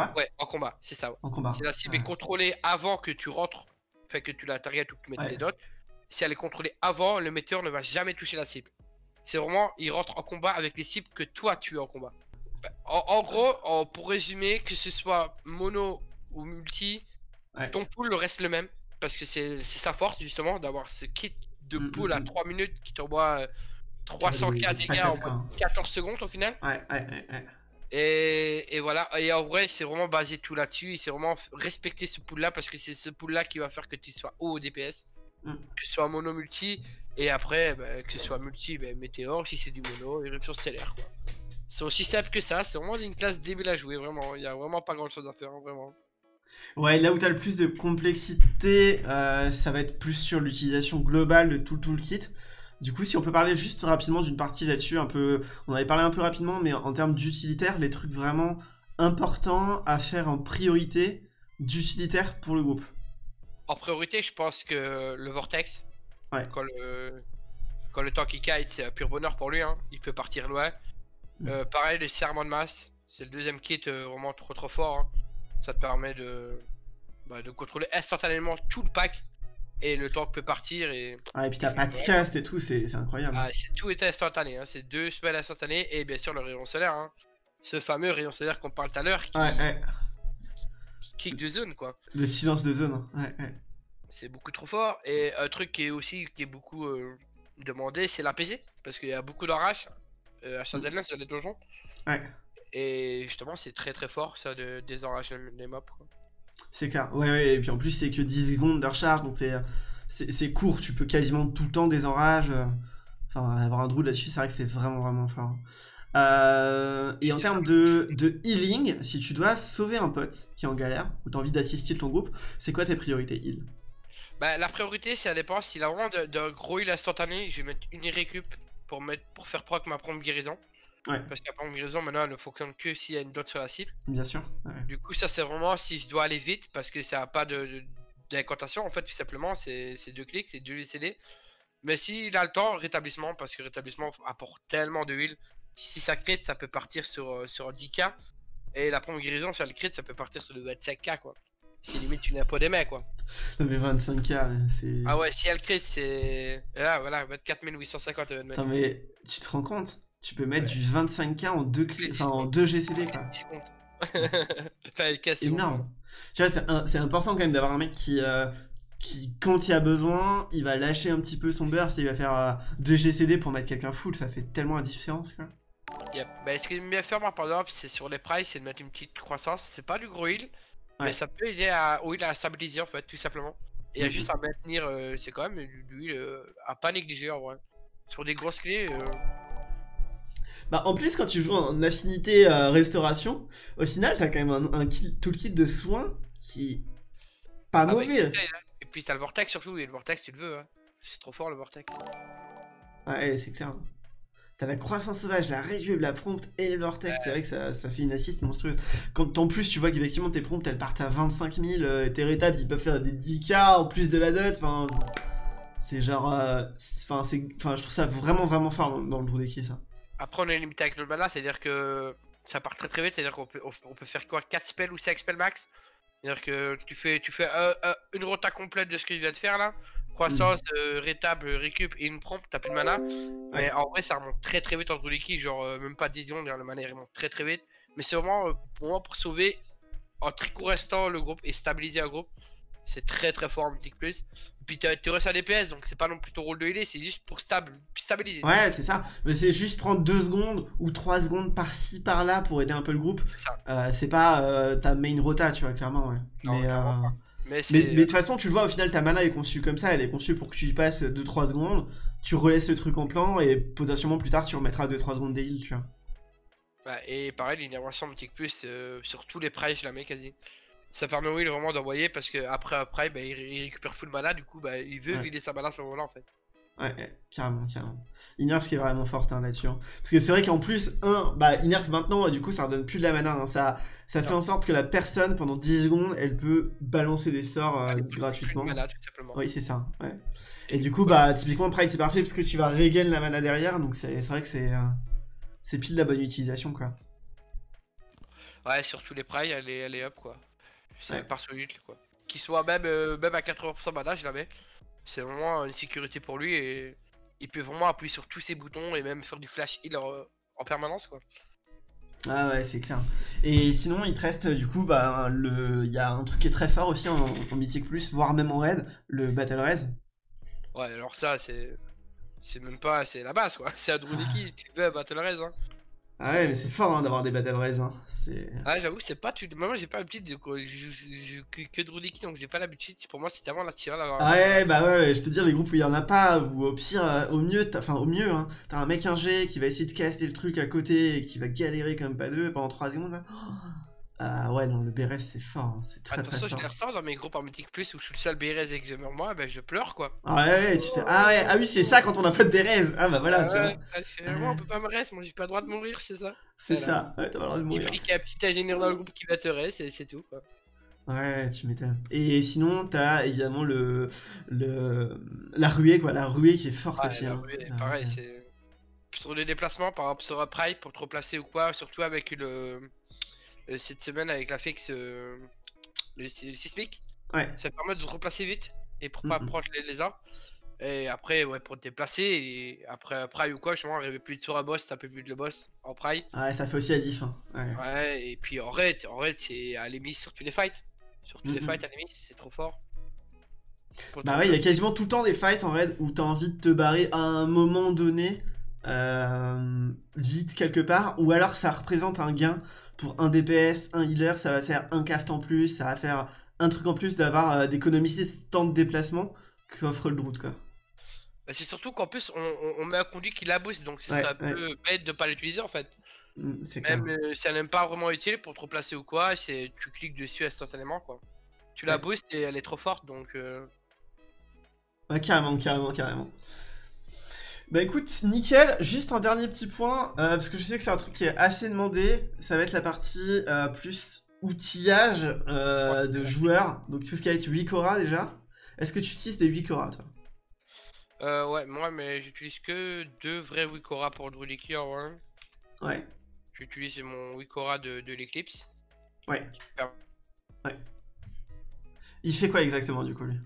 combat, c'est ça. Ouais. En combat. Si la cible ouais. est contrôlée avant que tu rentres, fait que tu la target ou que tu mettes Ouais. tes dots, si elle est contrôlée avant, le météore ne va jamais toucher la cible. C'est vraiment, il rentre en combat avec les cibles que toi tu es en combat. En, en gros, en, pour résumer, que ce soit mono ou multi, Ouais. ton pool reste le même. Parce que c'est sa force justement d'avoir ce kit de Mm, pool mm, à mm. trois minutes qui t'envoie euh, trois cents K dégâts en moins de quatorze secondes au final. Ouais, ouais, ouais, ouais. Et, et voilà, et en vrai c'est vraiment basé tout là-dessus, c'est vraiment respecter ce pool là parce que c'est ce pool là qui va faire que tu sois haut au D P S, mm. que ce soit mono multi, et après bah, que ce soit multi, bah, météore si c'est du mono, éruption stellaire quoi. C'est aussi simple que ça, c'est vraiment une classe débile à jouer, vraiment, il y a vraiment pas grand chose à faire, hein, vraiment. Ouais, là où tu as le plus de complexité, euh, ça va être plus sur l'utilisation globale de tout le toolkit. Du coup, si on peut parler juste rapidement d'une partie là-dessus, un peu, on avait parlé un peu rapidement, mais en termes d'utilitaire, les trucs vraiment importants à faire en priorité d'utilitaire pour le groupe. En priorité, je pense que le Vortex, ouais. quand, le, quand le tank il kite, c'est un pur bonheur pour lui, hein. Il peut partir loin. Mm. Euh, pareil, le serment de masse, c'est le deuxième kit euh, vraiment trop trop fort. Hein. Ça te permet de, bah, de contrôler instantanément tout le pack. Et le tank peut partir et... Ah et puis t'as pas de cast et tout, c'est incroyable. Ah, tout est instantané, hein. C'est deux spells instantanés et bien sûr le rayon solaire. Hein. Ce fameux rayon solaire qu'on parle tout à l'heure qui... Ouais, ouais. Kick de zone quoi. Le silence de zone, ouais, ouais. C'est beaucoup trop fort. Et un truc qui est aussi qui est beaucoup euh, demandé, c'est l'A P C. Parce qu'il y a beaucoup d'orage euh, à Shadowlands sur les donjons. Ouais. Et justement c'est très très fort ça de désenrager les mobs quoi. C'est clair, ouais, ouais, et puis en plus c'est que dix secondes de recharge, donc c'est court, tu peux quasiment tout le temps désenrage. Euh, enfin, avoir un druid là-dessus, c'est vrai que c'est vraiment vraiment fort. Euh, et en termes de, de healing, si tu dois sauver un pote qui est en galère, ou tu as envie d'assister ton groupe, c'est quoi tes priorités heal? Bah la priorité ça dépend, s'il a vraiment d'un gros heal instantané, je vais mettre une récup pour, mettre, pour faire proc ma prompt guérison. Ouais. Parce que la prompt guérison maintenant elle ne fonctionne que s'il y a une dot sur la cible. Bien sûr. Ouais. Du coup ça c'est vraiment si je dois aller vite parce que ça n'a pas de d'incantation en fait tout simplement, c'est deux clics, c'est deux C D. Mais s'il a le temps, rétablissement, parce que rétablissement apporte tellement de heal. Si ça crit ça peut partir sur, sur dix K. Et la prompt guérison si elle crit ça peut partir sur le vingt-cinq K quoi. C'est limite une impôt des mains quoi. Non mais vingt-cinq K c'est... Ah ouais si elle crit c'est... Là voilà vingt-quatre mille huit cent cinquante. Attends mais tu te rends compte? Tu peux mettre ouais. du vingt-cinq K en deux, enfin, en deux G C D quoi. C'est énorme. Bon. Tu vois, c'est important quand même d'avoir un mec qui, euh, qui, quand il a besoin, il va lâcher un petit peu son burst et il va faire euh, deux G C D pour mettre quelqu'un full. Ça fait tellement la différence quoi. Yep. Bah, ce que j'aime bien faire moi par exemple, c'est sur les prices, c'est de mettre une petite croissance. C'est pas du gros heal, ouais. mais ça peut aider à, au heal à stabiliser en fait, tout simplement. Et mm-hmm. juste à maintenir, euh, c'est quand même du heal euh, à pas négliger en vrai. Sur des grosses clés. Euh... Bah en plus quand tu joues en affinité euh, restauration, au final t'as quand même un, un kit, tout le kit de soins qui est pas ah mauvais. Bah, et puis t'as le vortex surtout, et le vortex tu le veux, hein. C'est trop fort le vortex. Ouais c'est clair. T'as la croissance sauvage, la récup, la prompt et le vortex, ouais. C'est vrai que ça, ça fait une assist monstrueuse. Quand en plus tu vois qu'effectivement tes prompts elles partent à vingt-cinq mille, euh, tes rétables ils peuvent faire des dix K en plus de la dot, enfin... C'est genre... Enfin euh, je trouve ça vraiment vraiment fort dans, dans le Druid ça. Après on est limité avec notre mana, c'est à dire que ça part très très vite, c'est à dire qu'on peut, on peut faire quoi, quatre spells ou cinq spells max. C'est à dire que tu fais, tu fais euh, euh, une rota complète de ce que je viens de faire là. Croissance, mmh. euh, rétable, récup et une prompt, t'as plus de mana. Ouais. Mais en vrai ça remonte très très vite entre les kills, genre euh, même pas dix secondes, le mana il remonte très très vite. Mais c'est vraiment euh, pour moi pour sauver en très court instant le groupe et stabiliser un groupe. C'est très très fort en Mythic Plus. Puis tu restes à D P S donc c'est pas non plus ton rôle de healer, c'est juste pour stable, stabiliser. Ouais c'est ça, mais c'est juste prendre deux secondes ou trois secondes par-ci par-là pour aider un peu le groupe. C'est euh, pas euh, ta main rota tu vois clairement ouais. Non, mais, euh... mais, mais, mais de toute façon tu le vois au final ta mana est conçue comme ça, elle est conçue pour que tu y passes deux trois secondes, tu relaisses le truc en plan et potentiellement plus tard tu remettras deux trois secondes des heals tu vois. Bah, et pareil l'intervention Mythic Plus euh, sur tous les prices je la mets quasi. Ça permet au heal vraiment d'envoyer parce que après après bah, il, il récupère full mana, du coup bah, il veut ouais. vider sa mana à ce moment là en fait. Ouais, ouais carrément, carrément. Inerf qui est vraiment forte hein, là-dessus. Hein. Parce que c'est vrai qu'en plus, un, bah Inerf maintenant, du coup ça redonne plus de la mana. Hein. Ça, ça fait en sorte que la personne pendant dix secondes, elle peut balancer des sorts euh, gratuitement. Plus de mana, tout simplement. Oui, c'est ça. Ouais. Et, Et du coup, bah typiquement Pride c'est parfait parce que tu vas regain la mana derrière. Donc c'est vrai que c'est euh, c'est pile la bonne utilisation quoi. Ouais, sur tous les primes, elle est, elle est up quoi. C'est Ouais. par solide quoi. Qu'il soit même, euh, même à quatre-vingts pour cent mana, je l'avais. C'est vraiment une sécurité pour lui et il peut vraiment appuyer sur tous ses boutons et même faire du flash heal en, en permanence quoi. Ah ouais, c'est clair. Et sinon, il te reste du coup, bah, le... il y a un truc qui est très fort aussi en, en Mythic Plus, voire même en raid, le Battle Raise. Ouais, alors ça, c'est. C'est même pas. C'est la base quoi. C'est Adruniki, tu fais Battle Raise hein. Ah ouais, mais c'est fort hein, d'avoir des Battle Raise. Hein. Ah, j'avoue, c'est pas. Tu... Moi, j'ai pas l'habitude de. Je joue que, que Druniki donc j'ai pas l'habitude. Pour moi, c'est tellement naturel d'avoir. Ah ouais, bah ouais, je peux te dire, les groupes où il y en a pas, ou au pire, euh, au mieux, t'as- enfin au mieux, hein, t'as un mec ingé qui va essayer de caster le truc à côté et qui va galérer comme pas deux pendant trois secondes là. Ah ouais, non, le B R S c'est fort, hein, c'est très Attention, très fort. je les ressens dans mes groupes en Mythic Plus où je suis le seul B R S et que je meurs moi, ben je pleure quoi. Ah ouais, ouais, tu sais, ah ouais, ah oui, c'est ça quand on a pas de B R S. Ah bah voilà, Ah tu ouais, vois. ah, finalement, on peut pas me reste, moi j'ai pas le droit de mourir, c'est ça. C'est Voilà. ça, ouais, t'as pas le droit de Tu mourir. fliques un petit ingénieur dans le groupe qui va te reste et c'est tout quoi. Ouais, tu m'étonnes. Et sinon, t'as évidemment le, le, la ruée, quoi, la ruée qui est forte Ouais, aussi. la Hein. ruée, La pareil, ruée. c'est. Sur les déplacements, par exemple sur un Pride pour te replacer ou quoi, surtout avec le. euh, cette semaine avec la fixe. euh, Le, le sismique, Ouais. ça permet de te replacer vite et pour Mm pas -mm. prendre les lézards. Et après, ouais, pour te déplacer et après Pride ou quoi, justement, arriver plus vite sur un boss, taper plus vite le boss en Pride. Ouais, ça fait aussi la diff. Hein. Ouais. Ouais, et puis en raid, en raid, c'est à l'émis sur tous les fights. Sur tous Mm les -mm. fights à l'émis, c'est trop fort. Pour te Bah ouais, il y a replacer. quasiment tout le temps des fights en raid où t'as envie de te barrer à un moment donné, euh, vite quelque part, ou alors ça représente un gain pour un D P S, un healer, ça va faire un cast en plus, ça va faire un truc en plus d'avoir euh, d'économiser ce temps de déplacement qu'offre le Druid quoi. Bah, c'est surtout qu'en plus, on, on, on met un conduit qui la boost, donc ce Ouais, serait un ouais. peu bête de pas l'utiliser en fait. Mm, c'est clair. Même euh, si elle n'est pas vraiment utile pour te replacer ou quoi, c'est tu cliques dessus instantanément quoi. Tu la Ouais. boost et elle est trop forte donc. Euh... Ouais, carrément, carrément, carrément. Bah écoute, nickel, juste un dernier petit point, euh, parce que je sais que c'est un truc qui est assez demandé, ça va être la partie euh, plus outillage euh, de joueurs, donc tout ce qui va être Wikora déjà. Est-ce que tu utilises des Wikora toi? Euh, ouais, moi, mais j'utilise que deux vrais Wikora pour Drudiki en vrai. Ouais. J'utilise mon Wikora de, de l'Eclipse. Ouais. Permet... Ouais. Il fait quoi exactement du coup lui?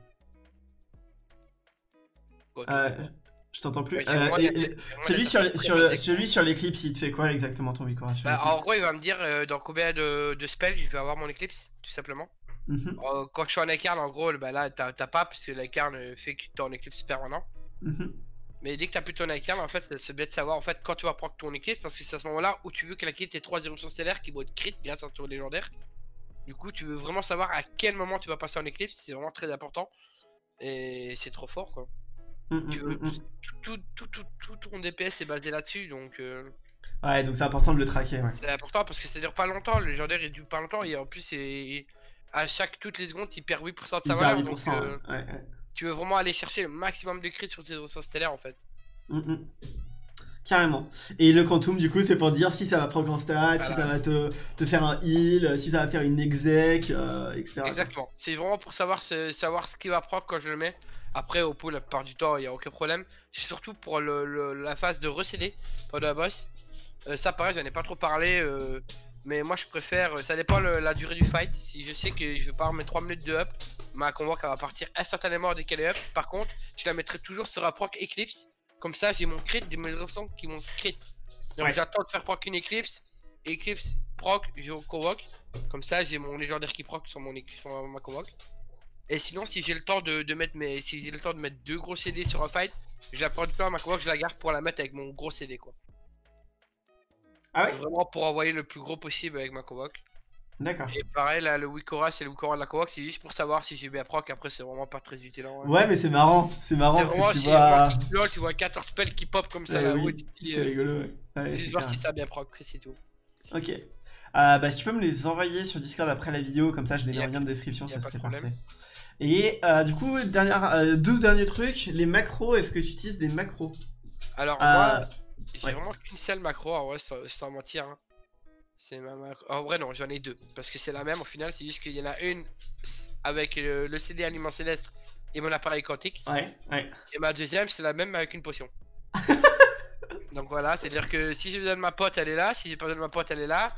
Euh, je t'entends plus. Ouais, euh, moi, et, les, et, les, celui, sur, les, sur, le, celui sur l'Eclipse, il te fait quoi exactement ton Wikora sur bah, en gros, il va me dire euh, dans combien de, de spells je vais avoir mon Eclipse, tout simplement. Mm-hmm. euh, quand je suis en Incarne, en gros, bah, là, t'as pas, parce que l'Incarne fait que tu es en Eclipse permanent. Mm-hmm. Mais dès que t'as plus ton Incarne, en fait, c'est bien de savoir en fait quand tu vas prendre ton Eclipse, parce que c'est à ce moment-là où tu veux qu'elle ait tes trois éruptions stellaires qui vont être crit grâce à ton légendaire. Du coup, tu veux vraiment savoir à quel moment tu vas passer en Eclipse, c'est vraiment très important. Et c'est trop fort, quoi. Mmh, tu mmh, veux, mmh. tout, tout, tout, tout, tout ton D P S est basé là-dessus, donc... Euh... Ouais, donc c'est important de le traquer, ouais. C'est important parce que ça dure pas longtemps, le légendaire il dure pas longtemps, et en plus, il... à chaque toutes les secondes, il perd huit pour cent de sa il valeur, perd huit pour cent, donc euh, ouais, ouais. tu veux vraiment aller chercher le maximum de crits sur tes ressources stellaires, en fait. Mmh, mmh. Carrément. Et le Quantum, du coup, c'est pour dire si ça va prendre en stat, voilà. Si ça va te, te faire un heal, si ça va faire une exec, euh, et cetera. Exactement. C'est vraiment pour savoir ce, savoir ce qu'il va prendre quand je le mets. Après, au pool, la plupart du temps, il n'y a aucun problème. C'est surtout pour le, le, la phase de recéder pendant la boss. Euh, ça, pareil, j'en ai pas trop parlé. Euh, mais moi, je préfère. Ça dépend le, la durée du fight. Si je sais que je vais pas remettre trois minutes de up, ma convoque elle va partir instantanément dès qu'elle est up. Par contre, je la mettrai toujours sur un proc Eclipse. Comme ça, j'ai mon crit, des mes options qui m'ont crit. Donc, ouais. J'attends de faire proc une Eclipse. Eclipse, proc, je convoque. Comme ça, j'ai mon légendaire qui proc sur, mon, sur ma convoque. Et sinon, si j'ai le temps de, de mettre mes, si j'ai le temps de mettre deux gros C D sur un fight, je la prends du plan à ma convoque, je la garde pour la mettre avec mon gros C D, quoi. Ah ouais. Vraiment pour envoyer le plus gros possible avec ma convoque. D'accord. Et pareil, là, le Wikora, c'est le Wikora de la convoque, c'est juste pour savoir si j'ai bien proc. Après, c'est vraiment pas très utile. Hein, ouais. Ouais, mais c'est marrant, c'est marrant parce vraiment, que tu si vois. Là, tu vois quatorze spells qui pop comme ça ouais, là-haut. Oui, c'est euh, rigolo, ouais. ouais juste voir si ça a bien proc, c'est tout. Ok. Euh, bah, si tu peux me les envoyer sur Discord après la vidéo, comme ça je les mets en lien de description, ça serait parfait. Et euh, du coup, dernière, euh, deux derniers trucs, les macros, est-ce que tu utilises des macros? Alors, euh, moi, j'ai ouais. vraiment qu'une seule macro, en vrai, sans, sans mentir. Hein. C'est ma macro. En vrai, non, j'en ai deux. Parce que c'est la même au final, c'est juste qu'il y en a une avec le, le C D Aliment Céleste et mon appareil quantique. Ouais, ouais. Et ma deuxième, c'est la même avec une potion. Donc voilà, c'est-à-dire que si j'ai besoin de ma pote, elle est là. Si j'ai pas besoin de ma pote, elle est là.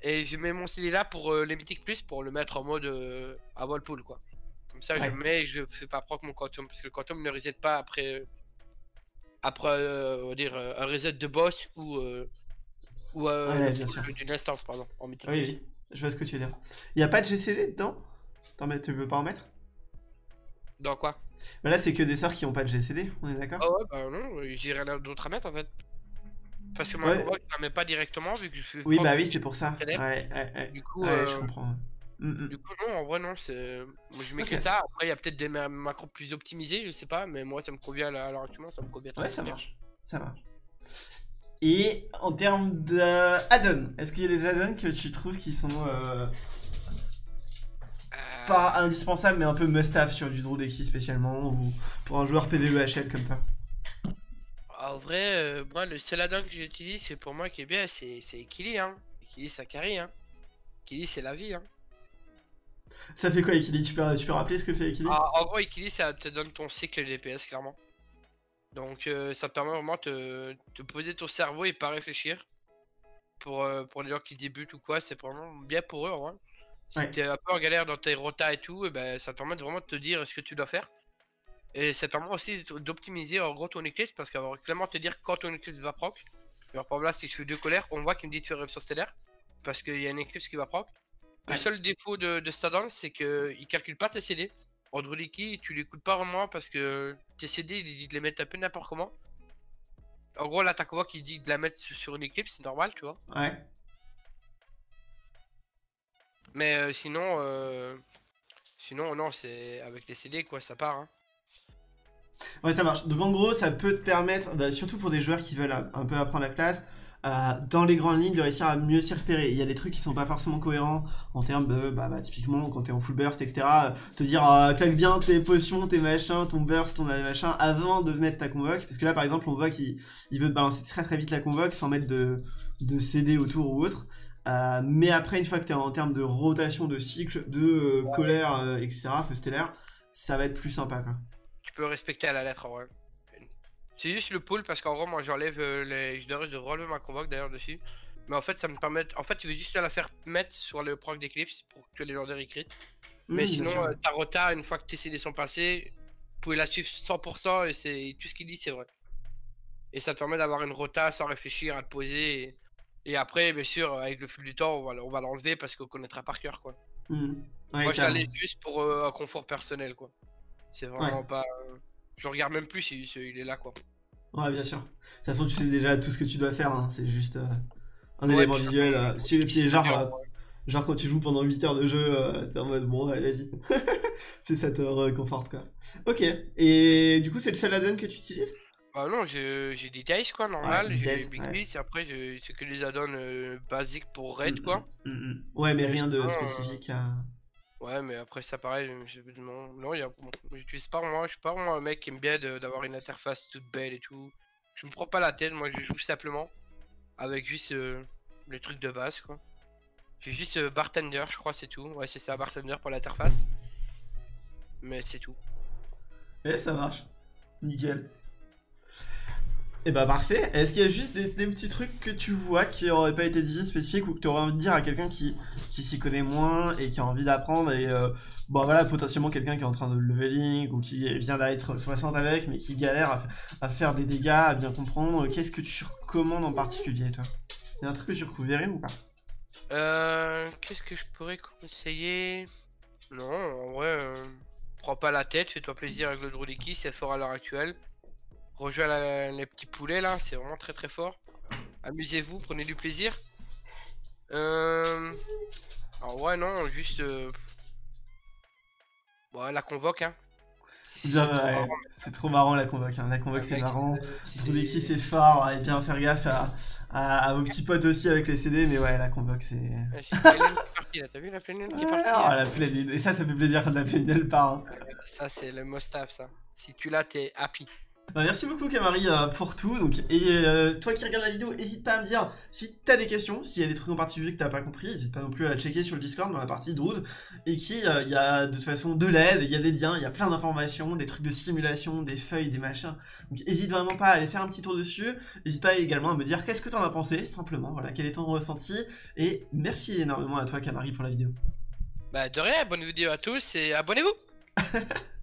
Et je mets mon C D là pour euh, les mythiques plus pour le mettre en mode euh, à wallpool quoi. Comme ça, ouais. Je mets et je fais pas proc mon quantum parce que le quantum ne reset pas après. Euh, après, euh, on va dire euh, un reset de boss ou. Euh, ou euh, ouais, bien sûr. D'une instance, pardon. En mythique oui, oui, je vois ce que tu veux dire. Il n'y a pas de G C D dedans? Tu veux pas en mettre? Dans quoi? Bah là, c'est que des sorts qui ont pas de G C D, on est d'accord? Ah ouais, bah non, j'ai rien d'autre à mettre en fait. Parce que moi, ouais. Je la mets pas directement vu que je fais. Oui, bah oui, c'est pour ça. Ouais, ouais, ouais. Du coup, ouais, euh... je comprends. Mm -mm. Du coup, non, en vrai, non, c'est. Moi, je mets okay. que ça. Après, il y a peut-être des macros plus optimisés, je sais pas, mais moi, ça me convient à l'heure actuelle, ça me convient très ouais, ça bien. marche. Ça marche. Et en termes d'add-on, est-ce qu'il y a des add-ons que tu trouves qui sont euh, euh... pas indispensables mais un peu must-have sur du Drudeki spécialement ou pour un joueur P V E H L comme toi? En vrai, euh, moi le seul add-on que j'utilise c'est pour moi qui est bien, c'est Equili, hein. Equili ça carry, hein. Equili c'est la vie, hein. Ça fait quoi Equili? Tu peux, tu peux rappeler ce que fait Equili? Ah, en gros Equili ça te donne ton cycle D P S clairement. Donc euh, ça te permet vraiment de te poser ton cerveau et pas réfléchir. Pour, euh, pour les gens qui débutent ou quoi, c'est vraiment bien pour eux en vrai. Si ouais. T'es un peu en galère dans tes rotas et tout, et ben, ça te permet de vraiment de te dire ce que tu dois faire. Et ça te permet aussi d'optimiser en gros ton Eclipse parce qu'elle va clairement te dire quand ton Eclipse va proc. Alors par exemple là si je fais deux colères, on voit qu'il me dit de faire éruption stellaire. Parce qu'il y a un Eclipse qui va proc. Ouais. Le seul défaut de, de Stadon c'est qu'il calcule pas tes C D. En Drudeki tu l'écoutes pas vraiment parce que tes C D il dit de les mettre un peu n'importe comment. En gros là t'as Convoque qui dit de la mettre sur une Eclipse, c'est normal tu vois. Ouais. Mais euh, sinon euh... sinon non c'est avec les C D quoi ça part hein. Ouais ça marche, donc en gros ça peut te permettre, surtout pour des joueurs qui veulent un peu apprendre la classe, euh, dans les grandes lignes de réussir à mieux s'y repérer. Il y a des trucs qui sont pas forcément cohérents en termes de, bah, bah typiquement quand t'es en full burst et cetera. Te dire euh, claque bien tes potions, tes machins, ton burst, ton machin avant de mettre ta convoque. Parce que là par exemple on voit qu'il veut te balancer très très vite la convoque sans mettre de, de C D autour ou autre. Euh, mais après une fois que t'es en termes de rotation, de cycle, de euh, colère, euh, et cetera, feu stellaire, ça va être plus sympa quoi. Tu peux respecter à la lettre en vrai. C'est juste le pull parce qu'en gros moi j'enlève euh, les. Je devrais de relever ma convoque d'ailleurs dessus. Mais en fait ça me permet. En fait tu veux juste la faire mettre sur le proc d'Eclipse pour que les légendaires écrits. Mmh, mais sinon euh, ta rota une fois que tes C D sont passés, vous pouvez la suivre cent pour cent et c'est tout ce qu'il dit c'est vrai. Et ça te permet d'avoir une rota sans réfléchir à te poser. Et, et après bien sûr avec le fil du temps on va, on va l'enlever parce qu'on connaîtra par cœur quoi. Mmh. Ouais, moi je l'allais juste pour euh, un confort personnel quoi. C'est vraiment ouais. pas. Euh... Je regarde même plus si il est là quoi. Ouais, bien sûr. De toute façon, tu sais déjà tout ce que tu dois faire. Hein. C'est juste euh, un ouais, élément visuel. Euh, si, puis, genre, euh, genre, quand tu joues pendant huit heures de jeu, euh, t'es en mode bon, allez, vas-y. Tu sais, ça te réconforte quoi. Ok. Et du coup, c'est le seul add-on que tu utilises? Bah non, j'ai des dice quoi, normal. Ouais, j'ai Big ouais. Beast et après, c'est que les add-ons euh, basiques pour raid mmh, quoi. Mmh, mmh. Ouais, mais rien de spécifique à. Ouais, mais après ça pareil, non, non, y a, bon, j'utilise pas moi, je suis pas vraiment un mec qui aime bien d'avoir une interface toute belle et tout. Je me prends pas la tête, moi je joue simplement avec juste euh, les trucs de base quoi. J'ai juste euh, bartender, je crois c'est tout. Ouais, c'est ça, bartender pour l'interface. Mais c'est tout. Et ça marche, nickel. Et bah parfait. Est-ce qu'il y a juste des, des petits trucs que tu vois qui auraient pas été dit spécifiques ou que tu aurais envie de dire à quelqu'un qui, qui s'y connaît moins et qui a envie d'apprendre et euh, bon voilà potentiellement quelqu'un qui est en train de leveling ou qui vient d'être soixante avec mais qui galère à, à faire des dégâts, à bien comprendre. Qu'est-ce que tu recommandes en particulier toi? Il y a un truc que tu recouverais ou pas? Euh... Qu'est-ce que je pourrais conseiller? Non, en vrai, euh, prends pas la tête, fais-toi plaisir avec le Drudeki, c'est fort à l'heure actuelle. Rejoins la, les petits poulets là, c'est vraiment très très fort. Amusez-vous, prenez du plaisir. Euh... Alors ouais non, juste... Euh... Bon, la convoque hein. C'est ouais, trop, trop marrant la convoque, hein. La convoque ah, c'est marrant. Drudeki c'est fort, et bien faire gaffe à, à, à vos petits potes aussi avec les C D, mais ouais la convoque c'est... T'as vu la pleine lune qui est partie? Ah la pleine lune, et ça ça fait plaisir quand la pleine lune part. Hein. Ça c'est le must have ça. Si tu l'as t'es happy. Bah, merci beaucoup Kamari euh, pour tout. Donc, et euh, toi qui regardes la vidéo, n'hésite pas à me dire si t'as des questions, s'il y a des trucs en particulier que t'as pas compris, n'hésite pas non plus à checker sur le Discord dans la partie Druid. Et qui, il euh, y a de toute façon de l'aide, il y a des liens, il y a plein d'informations, des trucs de simulation, des feuilles, des machins. Donc n'hésite vraiment pas à aller faire un petit tour dessus. N'hésite pas également à me dire qu'est-ce que t'en as pensé, simplement, voilà, quel est ton ressenti. Et merci énormément à toi Kamari pour la vidéo. Bah de rien, bonne vidéo à tous et abonnez-vous.